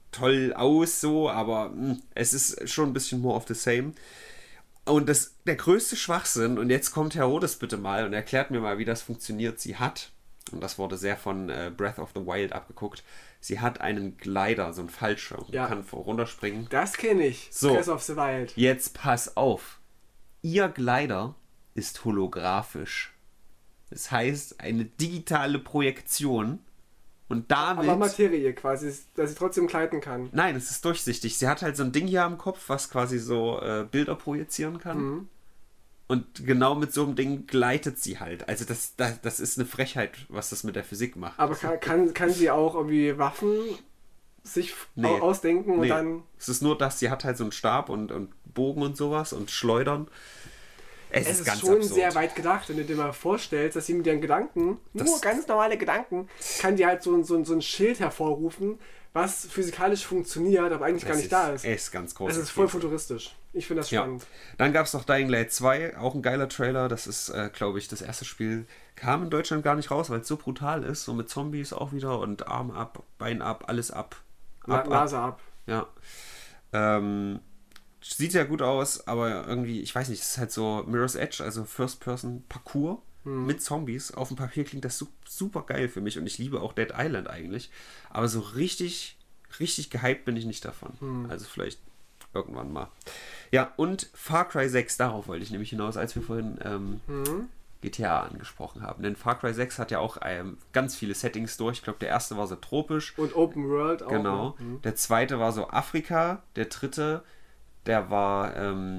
toll aus, so, aber es ist schon ein bisschen more of the same. Und der größte Schwachsinn, und jetzt kommt Herodes bitte mal und erklärt mir mal, wie das funktioniert. Sie hat, und das wurde sehr von Breath of the Wild abgeguckt, sie hat einen Glider, so einen Fallschirm, kann runterspringen. Das kenne ich, so, Breath of the Wild. Jetzt pass auf, ihr Glider ist holographisch. Das heißt, eine digitale Projektion. Und damit, aber Materie quasi, dass sie trotzdem gleiten kann. Nein, es ist durchsichtig. Sie hat halt so ein Ding hier am Kopf, was quasi so Bilder projizieren kann. Mhm. Und genau mit so einem Ding gleitet sie halt. Also das ist eine Frechheit, was das mit der Physik macht. Aber kann sie auch irgendwie Waffen sich ausdenken und dann... Es ist nur das, sie hat halt so einen Stab und Bogen und sowas und Schleudern. Es ist ganz schon absurd. Sehr weit gedacht, wenn du dir mal vorstellst, dass sie mit ihren Gedanken, nur ganz normale Gedanken, kann die halt so ein Schild hervorrufen, was physikalisch funktioniert, aber eigentlich gar nicht da ist. Es ist ganz groß. Es ist voll futuristisch. Ich finde das spannend. Dann gab es noch Dying Light 2, auch ein geiler Trailer. Das ist, glaube ich, das erste Spiel. Kam in Deutschland gar nicht raus, weil es so brutal ist. So mit Zombies auch wieder und Arm ab, Bein ab, alles ab. Nase ab. Ja. Sieht ja gut aus, aber irgendwie, ich weiß nicht, es ist halt so Mirror's Edge, also First-Person-Parcours mit Zombies. Auf dem Papier klingt das super geil für mich und ich liebe auch Dead Island eigentlich. Aber so richtig gehypt bin ich nicht davon. Also vielleicht irgendwann mal. Ja, und Far Cry 6, darauf wollte ich nämlich hinaus, als wir vorhin GTA angesprochen haben. Denn Far Cry 6 hat ja auch ganz viele Settings durch. Ich glaube, der erste war so tropisch. Und Open World auch. Genau. Der zweite war so Afrika. Der dritte, der war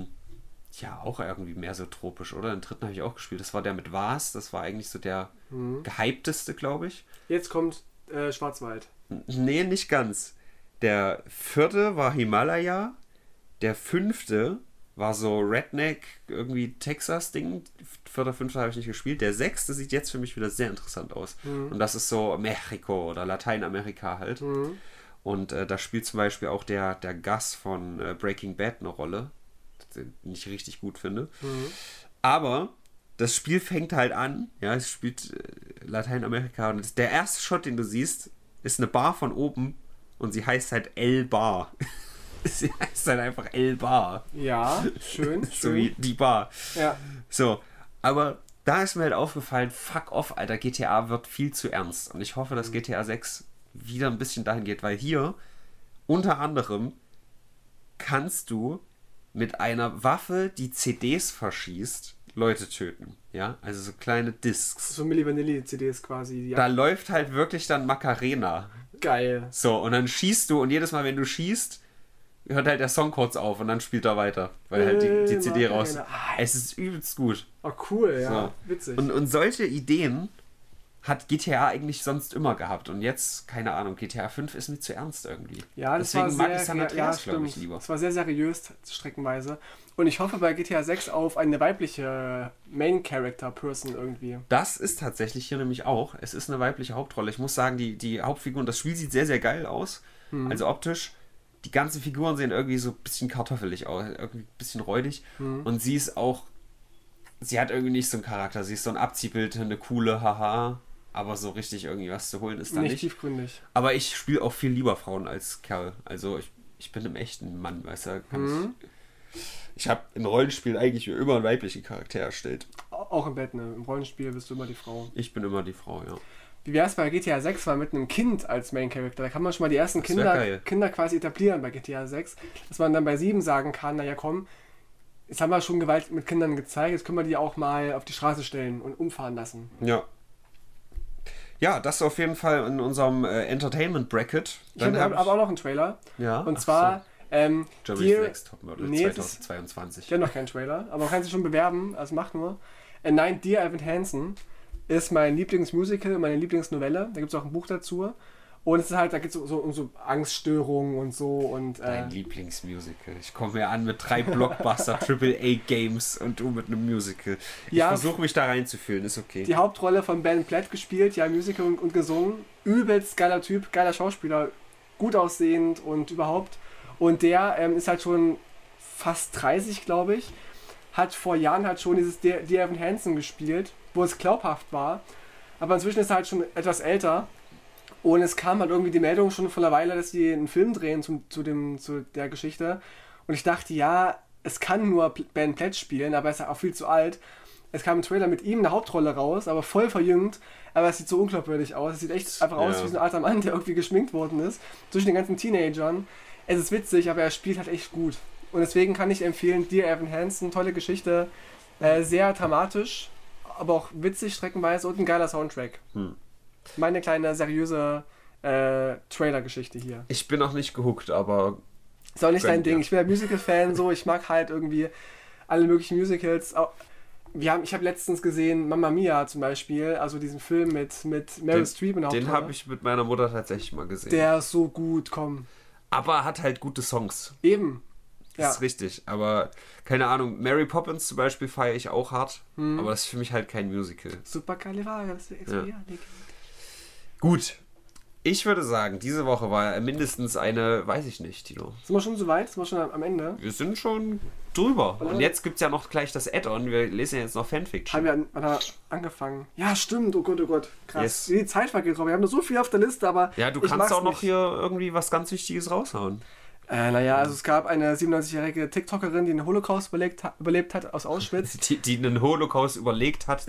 auch irgendwie mehr so tropisch, oder? Den dritten habe ich auch gespielt. Das war der mit Vars. Das war eigentlich so der gehypteste, glaube ich. Jetzt kommt Schwarzwald. Nee, nicht ganz. Der vierte war Himalaya. Der fünfte war so Redneck, irgendwie Texas-Ding. Vierter, fünfter habe ich nicht gespielt. Der sechste sieht jetzt für mich wieder sehr interessant aus. Und das ist so Mexiko oder Lateinamerika halt. Und da spielt zum Beispiel auch der Gus von Breaking Bad eine Rolle, den ich richtig gut finde. Aber das Spiel fängt halt an, ja, es spielt Lateinamerika und der erste Shot, den du siehst, ist eine Bar von oben und sie heißt halt El Bar. Sie heißt halt einfach El Bar. Ja, schön. So wie die Bar. Ja. So, aber da ist mir halt aufgefallen, fuck off, Alter, GTA wird viel zu ernst. Und ich hoffe, dass GTA 6 wieder ein bisschen dahin geht, weil hier unter anderem kannst du mit einer Waffe, die CDs verschießt, Leute töten. Ja, also so kleine Discs. So Milli Vanilli CDs quasi. Da läuft halt wirklich dann Macarena. Geil. So, und dann schießt du und jedes Mal, wenn du schießt, hört halt der Song kurz auf und dann spielt er weiter, weil halt die CD raus. Es ist übelst gut. Oh, cool, ja. So. Witzig. Und solche Ideen hat GTA eigentlich sonst immer gehabt. Und jetzt, keine Ahnung, GTA 5 ist mir zu ernst irgendwie. Ja, das deswegen war mag ich San Andreas, glaube ich, lieber. Das war sehr seriös, streckenweise. Und ich hoffe bei GTA 6 auf eine weibliche Main-Character-Person irgendwie. Das ist tatsächlich hier nämlich auch. Es ist eine weibliche Hauptrolle. Ich muss sagen, die Hauptfigur, und das Spiel sieht sehr, sehr geil aus. Also optisch. Die ganzen Figuren sehen irgendwie so ein bisschen kartoffelig aus, irgendwie ein bisschen räudig. Und sie ist auch, sie hat irgendwie nicht so einen Charakter. Sie ist so ein Abziehbild, eine coole, haha. Aber so richtig irgendwie was zu holen ist da nicht. Nicht tiefgründig. Aber ich spiele auch viel lieber Frauen als Kerl. Also ich bin im echten Mann, weißt du. Ich habe in Rollenspielen eigentlich immer einen weiblichen Charakter erstellt. Auch im Bett, ne? Im Rollenspiel bist du immer die Frau. Ich bin immer die Frau, ja. Wie wäre es bei GTA 6 mal mit einem Kind als Main Character? Da kann man schon mal die ersten Kinder quasi etablieren bei GTA 6. Dass man dann bei 7 sagen kann, naja komm, jetzt haben wir schon Gewalt mit Kindern gezeigt, jetzt können wir die auch mal auf die Straße stellen und umfahren lassen. Ja. Ja, das auf jeden Fall in unserem Entertainment Bracket. Ich habe aber auch noch einen Trailer. Ja. Und zwar Germany's Next Topmodel 2022. Ja, noch kein Trailer, aber man kann sich schon bewerben, also macht nur. Nein, Dear Evan Hansen ist mein Lieblingsmusical, meine Lieblingsnovelle. Da gibt es auch ein Buch dazu. Und es ist halt, da geht es so um so Angststörungen und so. Und, Dein Lieblingsmusical. Ich komme mir an mit 3 Blockbuster AAA-Games und du mit einem Musical. Ich versuche mich da reinzufühlen, ist okay. Die Hauptrolle von Ben Platt gespielt, ja, Musical und gesungen. Übelst geiler Typ, geiler Schauspieler, gut aussehend und überhaupt. Und der ist halt schon fast 30, glaube ich. Hat vor Jahren halt schon dieses Dear Evan Hansen gespielt, wo es glaubhaft war. Aber inzwischen ist er halt schon etwas älter. Und es kam halt irgendwie die Meldung schon vor einer Weile, dass die einen Film drehen zu der Geschichte. Und ich dachte, ja, es kann nur Ben Platt spielen, aber er ist ja auch viel zu alt. Es kam ein Trailer mit ihm, eine Hauptrolle raus, aber voll verjüngt. Aber es sieht so unglaubwürdig aus. Es sieht echt einfach aus wie so ein alter Mann, der irgendwie geschminkt worden ist. Zwischen den ganzen Teenagern. Es ist witzig, aber er spielt halt echt gut. Und deswegen kann ich empfehlen, Dear Evan Hansen, tolle Geschichte. Sehr dramatisch, aber auch witzig streckenweise und ein geiler Soundtrack. Meine kleine, seriöse Trailer-Geschichte hier. Ich bin noch nicht gehuckt, aber... Ist auch nicht dein Ding. Ich bin ein Musical-Fan, so. Ich mag halt irgendwie alle möglichen Musicals. Ich habe letztens gesehen Mamma Mia zum Beispiel, also diesen Film mit Meryl Streep in der Hauptrolle. Den habe ich mit meiner Mutter tatsächlich mal gesehen. Der ist so gut, komm. Aber hat halt gute Songs. Eben. Das ist richtig, aber keine Ahnung. Mary Poppins zum Beispiel feiere ich auch hart, aber das ist für mich halt kein Musical. Supercalifragilisticexpialidocious. Gut. Ich würde sagen, diese Woche war mindestens eine, weiß ich nicht, Tino. Sind wir schon so weit? Sind wir schon am Ende? Wir sind schon drüber. Oder? Und jetzt gibt es ja noch gleich das Add-on. Wir lesen ja jetzt noch Fanfiction. Haben wir angefangen? Ja, stimmt. Oh Gott. Krass. Yes. Die Zeit vergeht drauf. Wir haben noch so viel auf der Liste, aber ja, du kannst auch noch hier irgendwie was ganz Wichtiges raushauen. Also es gab eine 97-jährige TikTokerin, die den Holocaust überlebt hat aus Auschwitz. Die einen Holocaust überlebt hat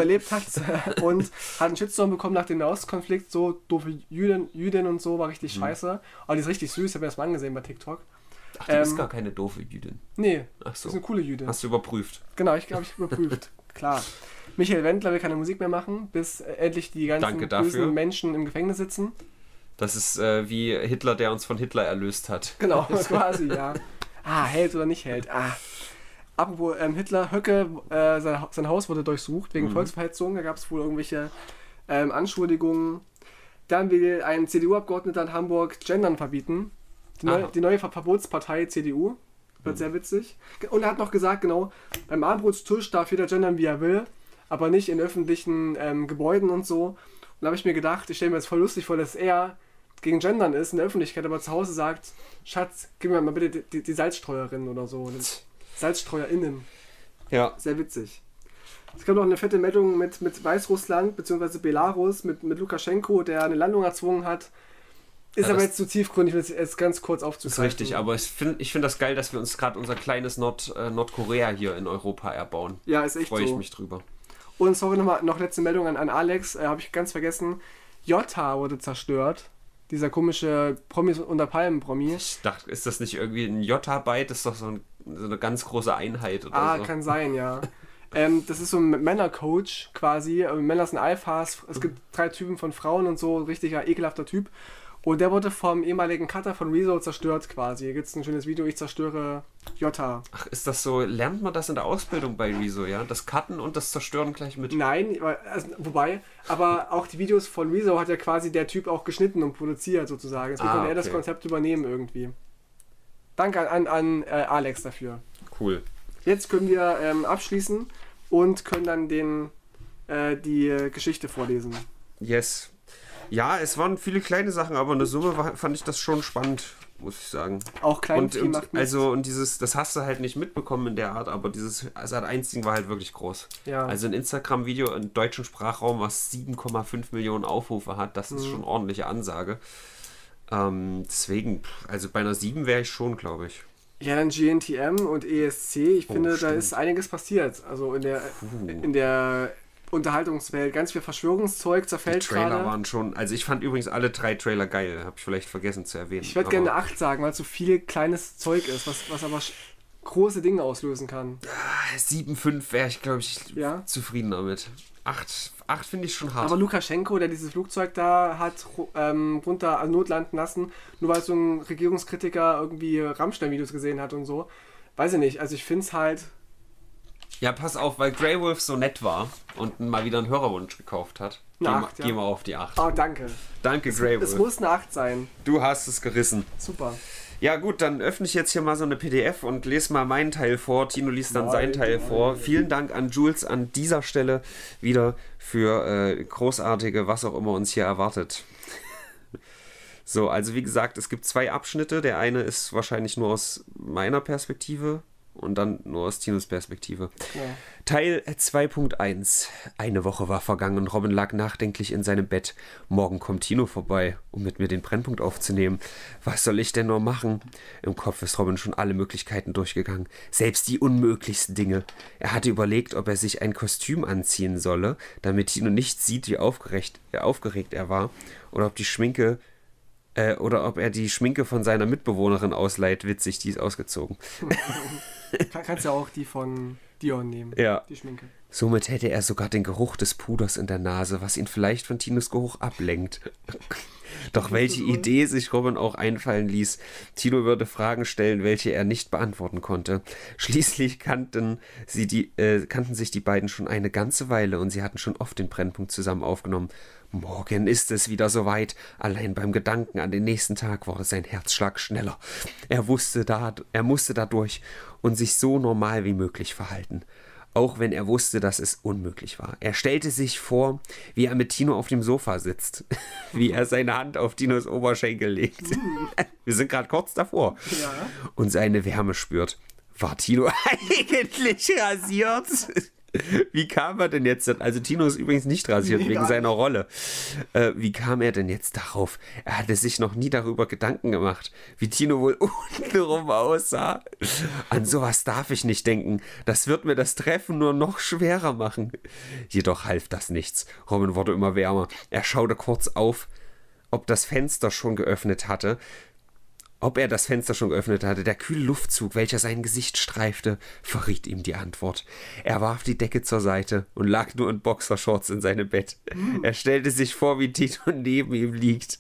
und hat einen Shitstorm bekommen nach dem Nahostkonflikt. So doofe Jüdin und so, war richtig scheiße. Aber die ist richtig süß, ich habe mir das mal angesehen bei TikTok. Ach, die ist gar keine doofe Jüdin. Nee, ach so. Ist eine coole Jüdin. Hast du überprüft? Genau, ich habe überprüft. Klar. Michael Wendler will keine Musik mehr machen, bis endlich die ganzen bösen Menschen im Gefängnis sitzen. Das ist wie Hitler, der uns von Hitler erlöst hat. Genau, quasi, ja. Held oder nicht Held. Apropos Hitler, Höcke, sein Haus wurde durchsucht wegen Volksverhetzung. Da gab es wohl irgendwelche Anschuldigungen. Dann will ein CDU-Abgeordneter in Hamburg Gendern verbieten. Die neue Verbotspartei CDU. Wird sehr witzig. Und er hat noch gesagt, genau, beim Abendbrotstisch darf jeder gendern, wie er will, aber nicht in öffentlichen Gebäuden und so. Und da habe ich mir gedacht, ich stelle mir jetzt voll lustig vor, dass er gegen Gendern ist in der Öffentlichkeit, aber zu Hause sagt, Schatz, gib mir mal bitte die Salzstreuerin oder so. SalzstreuerInnen. Ja. Sehr witzig. Es gab noch eine fette Meldung mit Weißrussland bzw. Belarus, mit Lukaschenko, der eine Landung erzwungen hat. Ist aber jetzt zu tiefgründig, ich will es ganz kurz aufzugreifen. Ist richtig, aber ich find das geil, dass wir uns gerade unser kleines Nordkorea hier in Europa erbauen. Ja, ist echt so. Freue ich mich drüber. Und sorry, noch letzte Meldung an Alex, habe ich ganz vergessen. Jota wurde zerstört. Dieser komische Promis unter Palmen-Promi. Ich dachte, ist das nicht irgendwie ein Jota-Byte? Das ist doch so eine ganz große Einheit oder so. Kann sein, ja. Das ist so ein Männercoach quasi. Männer sind Alphas. Es gibt 3 Typen von Frauen und so. Richtiger, ekelhafter Typ. Und der wurde vom ehemaligen Cutter von Rezo zerstört quasi. Hier gibt es ein schönes Video, ich zerstöre Jota. Ach, ist das so, lernt man das in der Ausbildung bei Rezo, ja? Das Cutten und das Zerstören gleich mit? Nein, aber auch die Videos von Rezo hat ja quasi der Typ auch geschnitten und produziert sozusagen. Deswegen konnte er das Konzept übernehmen irgendwie. Danke an Alex dafür. Cool. Jetzt können wir abschließen und können dann die Geschichte vorlesen. Yes. Ja, es waren viele kleine Sachen, aber in der Summe fand ich das schon spannend, muss ich sagen. Auch klein das hast du halt nicht mitbekommen in der Art, aber dieses Sat.1-Ding war halt wirklich groß. Ja. Also ein Instagram-Video im deutschen Sprachraum, was 7,5 Millionen Aufrufe hat, das ist schon eine ordentliche Ansage. Deswegen, also bei einer 7 wäre ich schon, glaube ich. Ja, dann GNTM und ESC, ich finde, da ist einiges passiert. Also in der Unterhaltungswelt, ganz viel Verschwörungszeug zerfällt gerade. Die Trailer waren schon, also ich fand übrigens alle 3 Trailer geil, habe ich vielleicht vergessen zu erwähnen. Ich würde gerne 8 sagen, weil es so viel kleines Zeug ist, was aber große Dinge auslösen kann. 7,5 wäre ich, glaube ich, zufrieden damit. 8 finde ich schon hart. Aber Lukaschenko, der dieses Flugzeug da hat notlanden lassen, nur weil so ein Regierungskritiker irgendwie Rammstein-Videos gesehen hat und so. Weiß ich nicht, also ich finde es halt... Ja, pass auf, weil Grey Wolf so nett war und mal wieder einen Hörerwunsch gekauft hat. Geh mal auf die 8. Oh, danke. Danke, Grey Wolf. Es muss eine 8 sein. Du hast es gerissen. Super. Ja gut, dann öffne ich jetzt hier mal so eine PDF und lese mal meinen Teil vor. Tino liest dann seinen Teil vor. Vielen Dank an Jules an dieser Stelle wieder für großartige, was auch immer uns hier erwartet. So, also wie gesagt, es gibt 2 Abschnitte. Der eine ist wahrscheinlich nur aus meiner Perspektive und dann nur aus Tinos Perspektive. Ja. Teil 2.1. Eine Woche war vergangen und Robin lag nachdenklich in seinem Bett. Morgen kommt Tino vorbei, um mit mir den Brennpunkt aufzunehmen. Was soll ich denn nur machen? Im Kopf ist Robin schon alle Möglichkeiten durchgegangen. Selbst die unmöglichsten Dinge. Er hatte überlegt, ob er sich ein Kostüm anziehen solle, damit Tino nicht sieht, wie aufgeregt er war. Oder ob er die Schminke von seiner Mitbewohnerin ausleiht. Witzig, die ist ausgezogen. Kannst ja auch die von Dion nehmen, ja. Die Schminke. Somit hätte er sogar den Geruch des Puders in der Nase, was ihn vielleicht von Tinos Geruch ablenkt. Doch welche Idee sich Robin auch einfallen ließ. Tino würde Fragen stellen, welche er nicht beantworten konnte. Schließlich kannten sich die beiden schon eine ganze Weile und sie hatten schon oft den Brennpunkt zusammen aufgenommen. Morgen ist es wieder soweit. Allein beim Gedanken an den nächsten Tag wurde sein Herzschlag schneller. Er musste dadurch und sich so normal wie möglich verhalten. Auch wenn er wusste, dass es unmöglich war. Er stellte sich vor, wie er mit Tino auf dem Sofa sitzt. Wie er seine Hand auf Tinos Oberschenkel legt. Wir sind gerade kurz davor. Ja. Und seine Wärme spürt. War Tino eigentlich rasiert? Wie kam er denn jetzt? Also Tino ist übrigens nicht rasiert wegen seiner Rolle. Wie kam er denn jetzt darauf? Er hatte sich noch nie darüber Gedanken gemacht, wie Tino wohl untenrum aussah. An sowas darf ich nicht denken. Das wird mir das Treffen nur noch schwerer machen. Jedoch half das nichts. Robin wurde immer wärmer. Er schaute kurz auf, ob er das Fenster schon geöffnet hatte. Der kühle Luftzug, welcher sein Gesicht streifte, verriet ihm die Antwort. Er warf die Decke zur Seite und lag nur in Boxershorts in seinem Bett. Er stellte sich vor, wie Tino neben ihm liegt.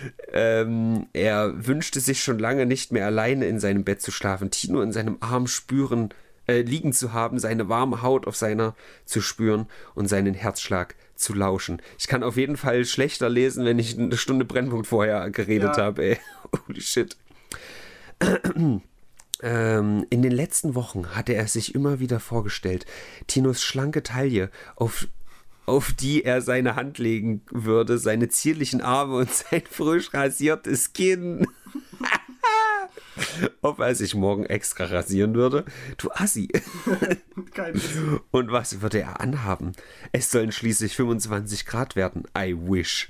Er wünschte sich schon lange nicht mehr alleine in seinem Bett zu schlafen, Tino in seinem Arm liegen zu haben, seine warme Haut auf seiner zu spüren und seinen Herzschlag zu lauschen. Ich kann auf jeden Fall schlechter lesen, wenn ich eine Stunde Brennpunkt vorher geredet habe, ey. Holy shit. In den letzten Wochen hatte er sich immer wieder vorgestellt, Tinos schlanke Taille, auf die er seine Hand legen würde, seine zierlichen Arme und sein frisch rasiertes Kinn. Ob er sich morgen extra rasieren würde? Du Assi. Und was würde er anhaben? Es sollen schließlich 25 Grad werden. I wish.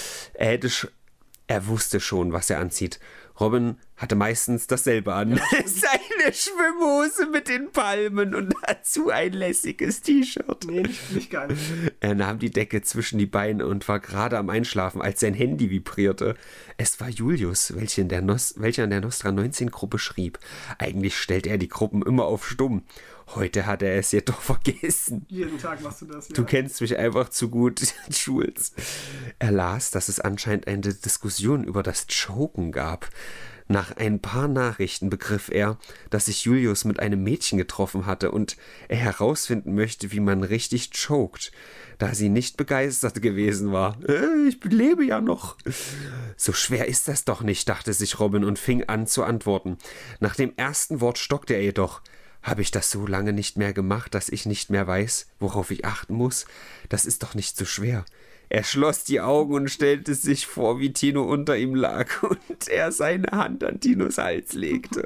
Er wusste schon, was er anzieht. Robin hatte meistens dasselbe an. Ja. Seine Schwimmhose mit den Palmen und dazu ein lässiges T-Shirt. Nee, nicht gar nicht. Er nahm die Decke zwischen die Beine und war gerade am Einschlafen, als sein Handy vibrierte. Es war Julius, welcher in der Nostra 19-Gruppe schrieb. Eigentlich stellt er die Gruppen immer auf stumm. Heute hat er es jedoch vergessen. Jeden Tag machst du das, ja. Du kennst mich einfach zu gut, Jules. Er las, dass es anscheinend eine Diskussion über das Choken gab. Nach ein paar Nachrichten begriff er, dass sich Julius mit einem Mädchen getroffen hatte und er herausfinden möchte, wie man richtig choked, da sie nicht begeistert gewesen war. Ich lebe ja noch. So schwer ist das doch nicht, dachte sich Robin und fing an zu antworten. Nach dem ersten Wort stockte er jedoch. Habe ich das so lange nicht mehr gemacht, dass ich nicht mehr weiß, worauf ich achten muss? Das ist doch nicht so schwer. Er schloss die Augen und stellte sich vor, wie Tino unter ihm lag und er seine Hand an Tinos Hals legte.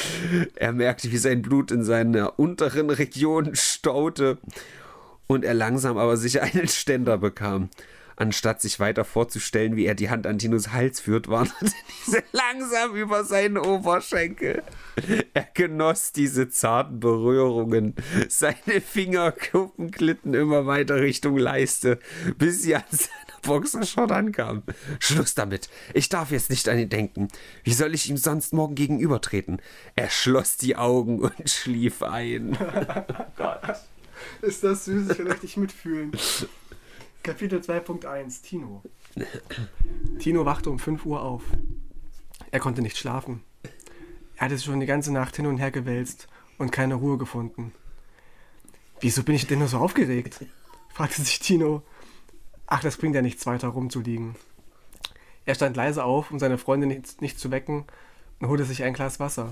Er merkte, wie sein Blut in seiner unteren Region staute und er langsam aber sicher einen Ständer bekam. Anstatt sich weiter vorzustellen, wie er die Hand an Tinos Hals führt, wanderte diese langsam über seinen Oberschenkel. Er genoss diese zarten Berührungen. Seine Fingerkuppen glitten immer weiter Richtung Leiste, bis sie an seiner Boxershort ankamen. Schluss damit. Ich darf jetzt nicht an ihn denken. Wie soll ich ihm sonst morgen gegenübertreten? Er schloss die Augen und schlief ein. Gott. Ist das süß? Ich kann richtig mitfühlen. Kapitel 2.1 Tino. Tino wachte um 5 Uhr auf. Er konnte nicht schlafen. Er hatte sich schon die ganze Nacht hin und her gewälzt und keine Ruhe gefunden. Wieso bin ich denn nur so aufgeregt? Fragte sich Tino. Ach, das bringt ja nichts weiter rumzuliegen. Er stand leise auf, um seine Freundin nicht zu wecken und holte sich ein Glas Wasser.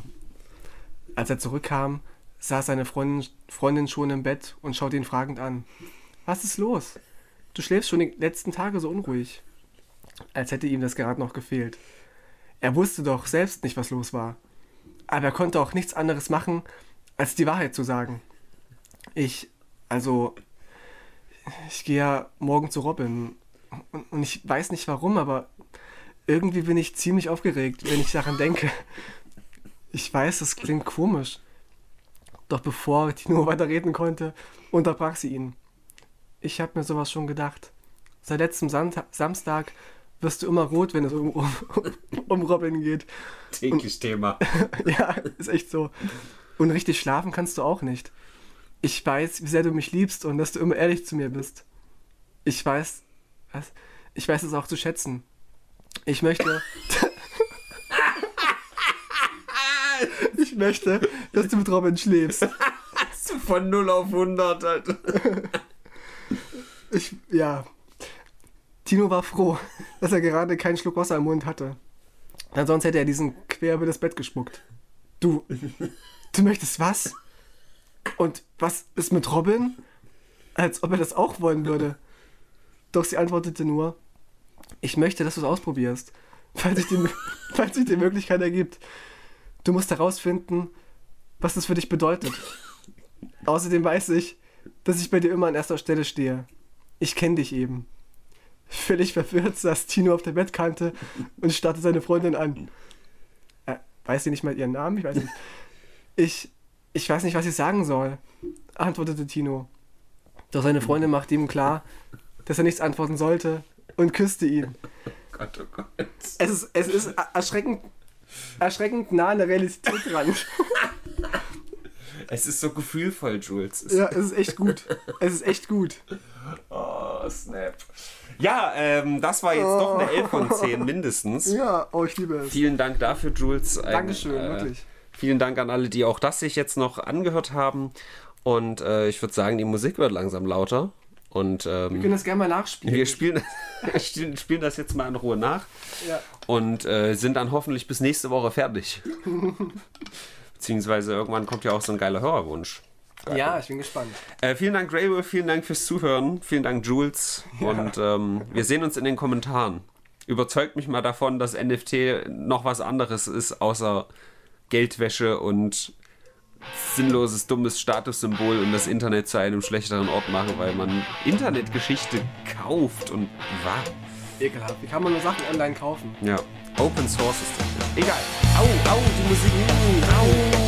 Als er zurückkam, saß seine Freundin schon im Bett und schaute ihn fragend an. Was ist los? Du schläfst schon die letzten Tage so unruhig. Als hätte ihm das gerade noch gefehlt. Er wusste doch selbst nicht, was los war. Aber er konnte auch nichts anderes machen, als die Wahrheit zu sagen. Ich gehe ja morgen zu Robin und ich weiß nicht warum, aber irgendwie bin ich ziemlich aufgeregt, wenn ich daran denke. Ich weiß, das klingt komisch. Doch bevor Tino weiterreden konnte, unterbrach sie ihn. Ich habe mir sowas schon gedacht. Seit letztem Samstag wirst du immer rot, wenn es um Robin geht. Täglich Thema. Ja, ist echt so. Und richtig schlafen kannst du auch nicht. Ich weiß, wie sehr du mich liebst und dass du immer ehrlich zu mir bist. Ich weiß es auch zu schätzen. Ich möchte, dass du mit Robin schläfst. So von 0 auf 100, Alter. Tino war froh, dass er gerade keinen Schluck Wasser im Mund hatte. Denn sonst hätte er diesen quer über das Bett gespuckt. Du möchtest was? Und was ist mit Robin? Als ob er das auch wollen würde. Doch sie antwortete nur, ich möchte, dass du es ausprobierst, falls sich die Möglichkeit ergibt. Du musst herausfinden, was das für dich bedeutet. Außerdem weiß ich, dass ich bei dir immer an erster Stelle stehe. Ich kenne dich eben. Völlig verwirrt saß Tino auf der Bettkante und starrte seine Freundin an. Weiß sie nicht mal ihren Namen? Ich weiß nicht. Ich weiß nicht, was ich sagen soll, antwortete Tino. Doch seine Freundin machte ihm klar, dass er nichts antworten sollte und küsste ihn. Oh Gott, oh Gott. Es ist erschreckend nah an der Realität dran. Es ist so gefühlvoll, Jules. Ja, es ist echt gut. Es ist echt gut. Oh, snap. Ja, das war jetzt doch eine 11 von 10 mindestens. Ja, ich liebe es. Vielen Dank dafür, Jules. Dankeschön, wirklich. Vielen Dank an alle, die auch das sich jetzt noch angehört haben. Und ich würde sagen, die Musik wird langsam lauter. Und, wir können das gerne mal nachspielen. Wir spielen das jetzt mal in Ruhe nach. Ja. Und sind dann hoffentlich bis nächste Woche fertig. Beziehungsweise irgendwann kommt ja auch so ein geiler Hörerwunsch. Geil. Ja, ich bin gespannt. Vielen Dank, Greywolf, vielen Dank fürs Zuhören. Vielen Dank, Jules. Ja. Und wir sehen uns in den Kommentaren. Überzeugt mich mal davon, dass NFT noch was anderes ist, außer Geldwäsche und sinnloses, dummes Statussymbol und das Internet zu einem schlechteren Ort machen, weil man Internetgeschichte kauft und was? Ekelhaft. Wie kann man nur Sachen online kaufen? Ja. Open Source ist das. Egal. Au, die Musik. Au.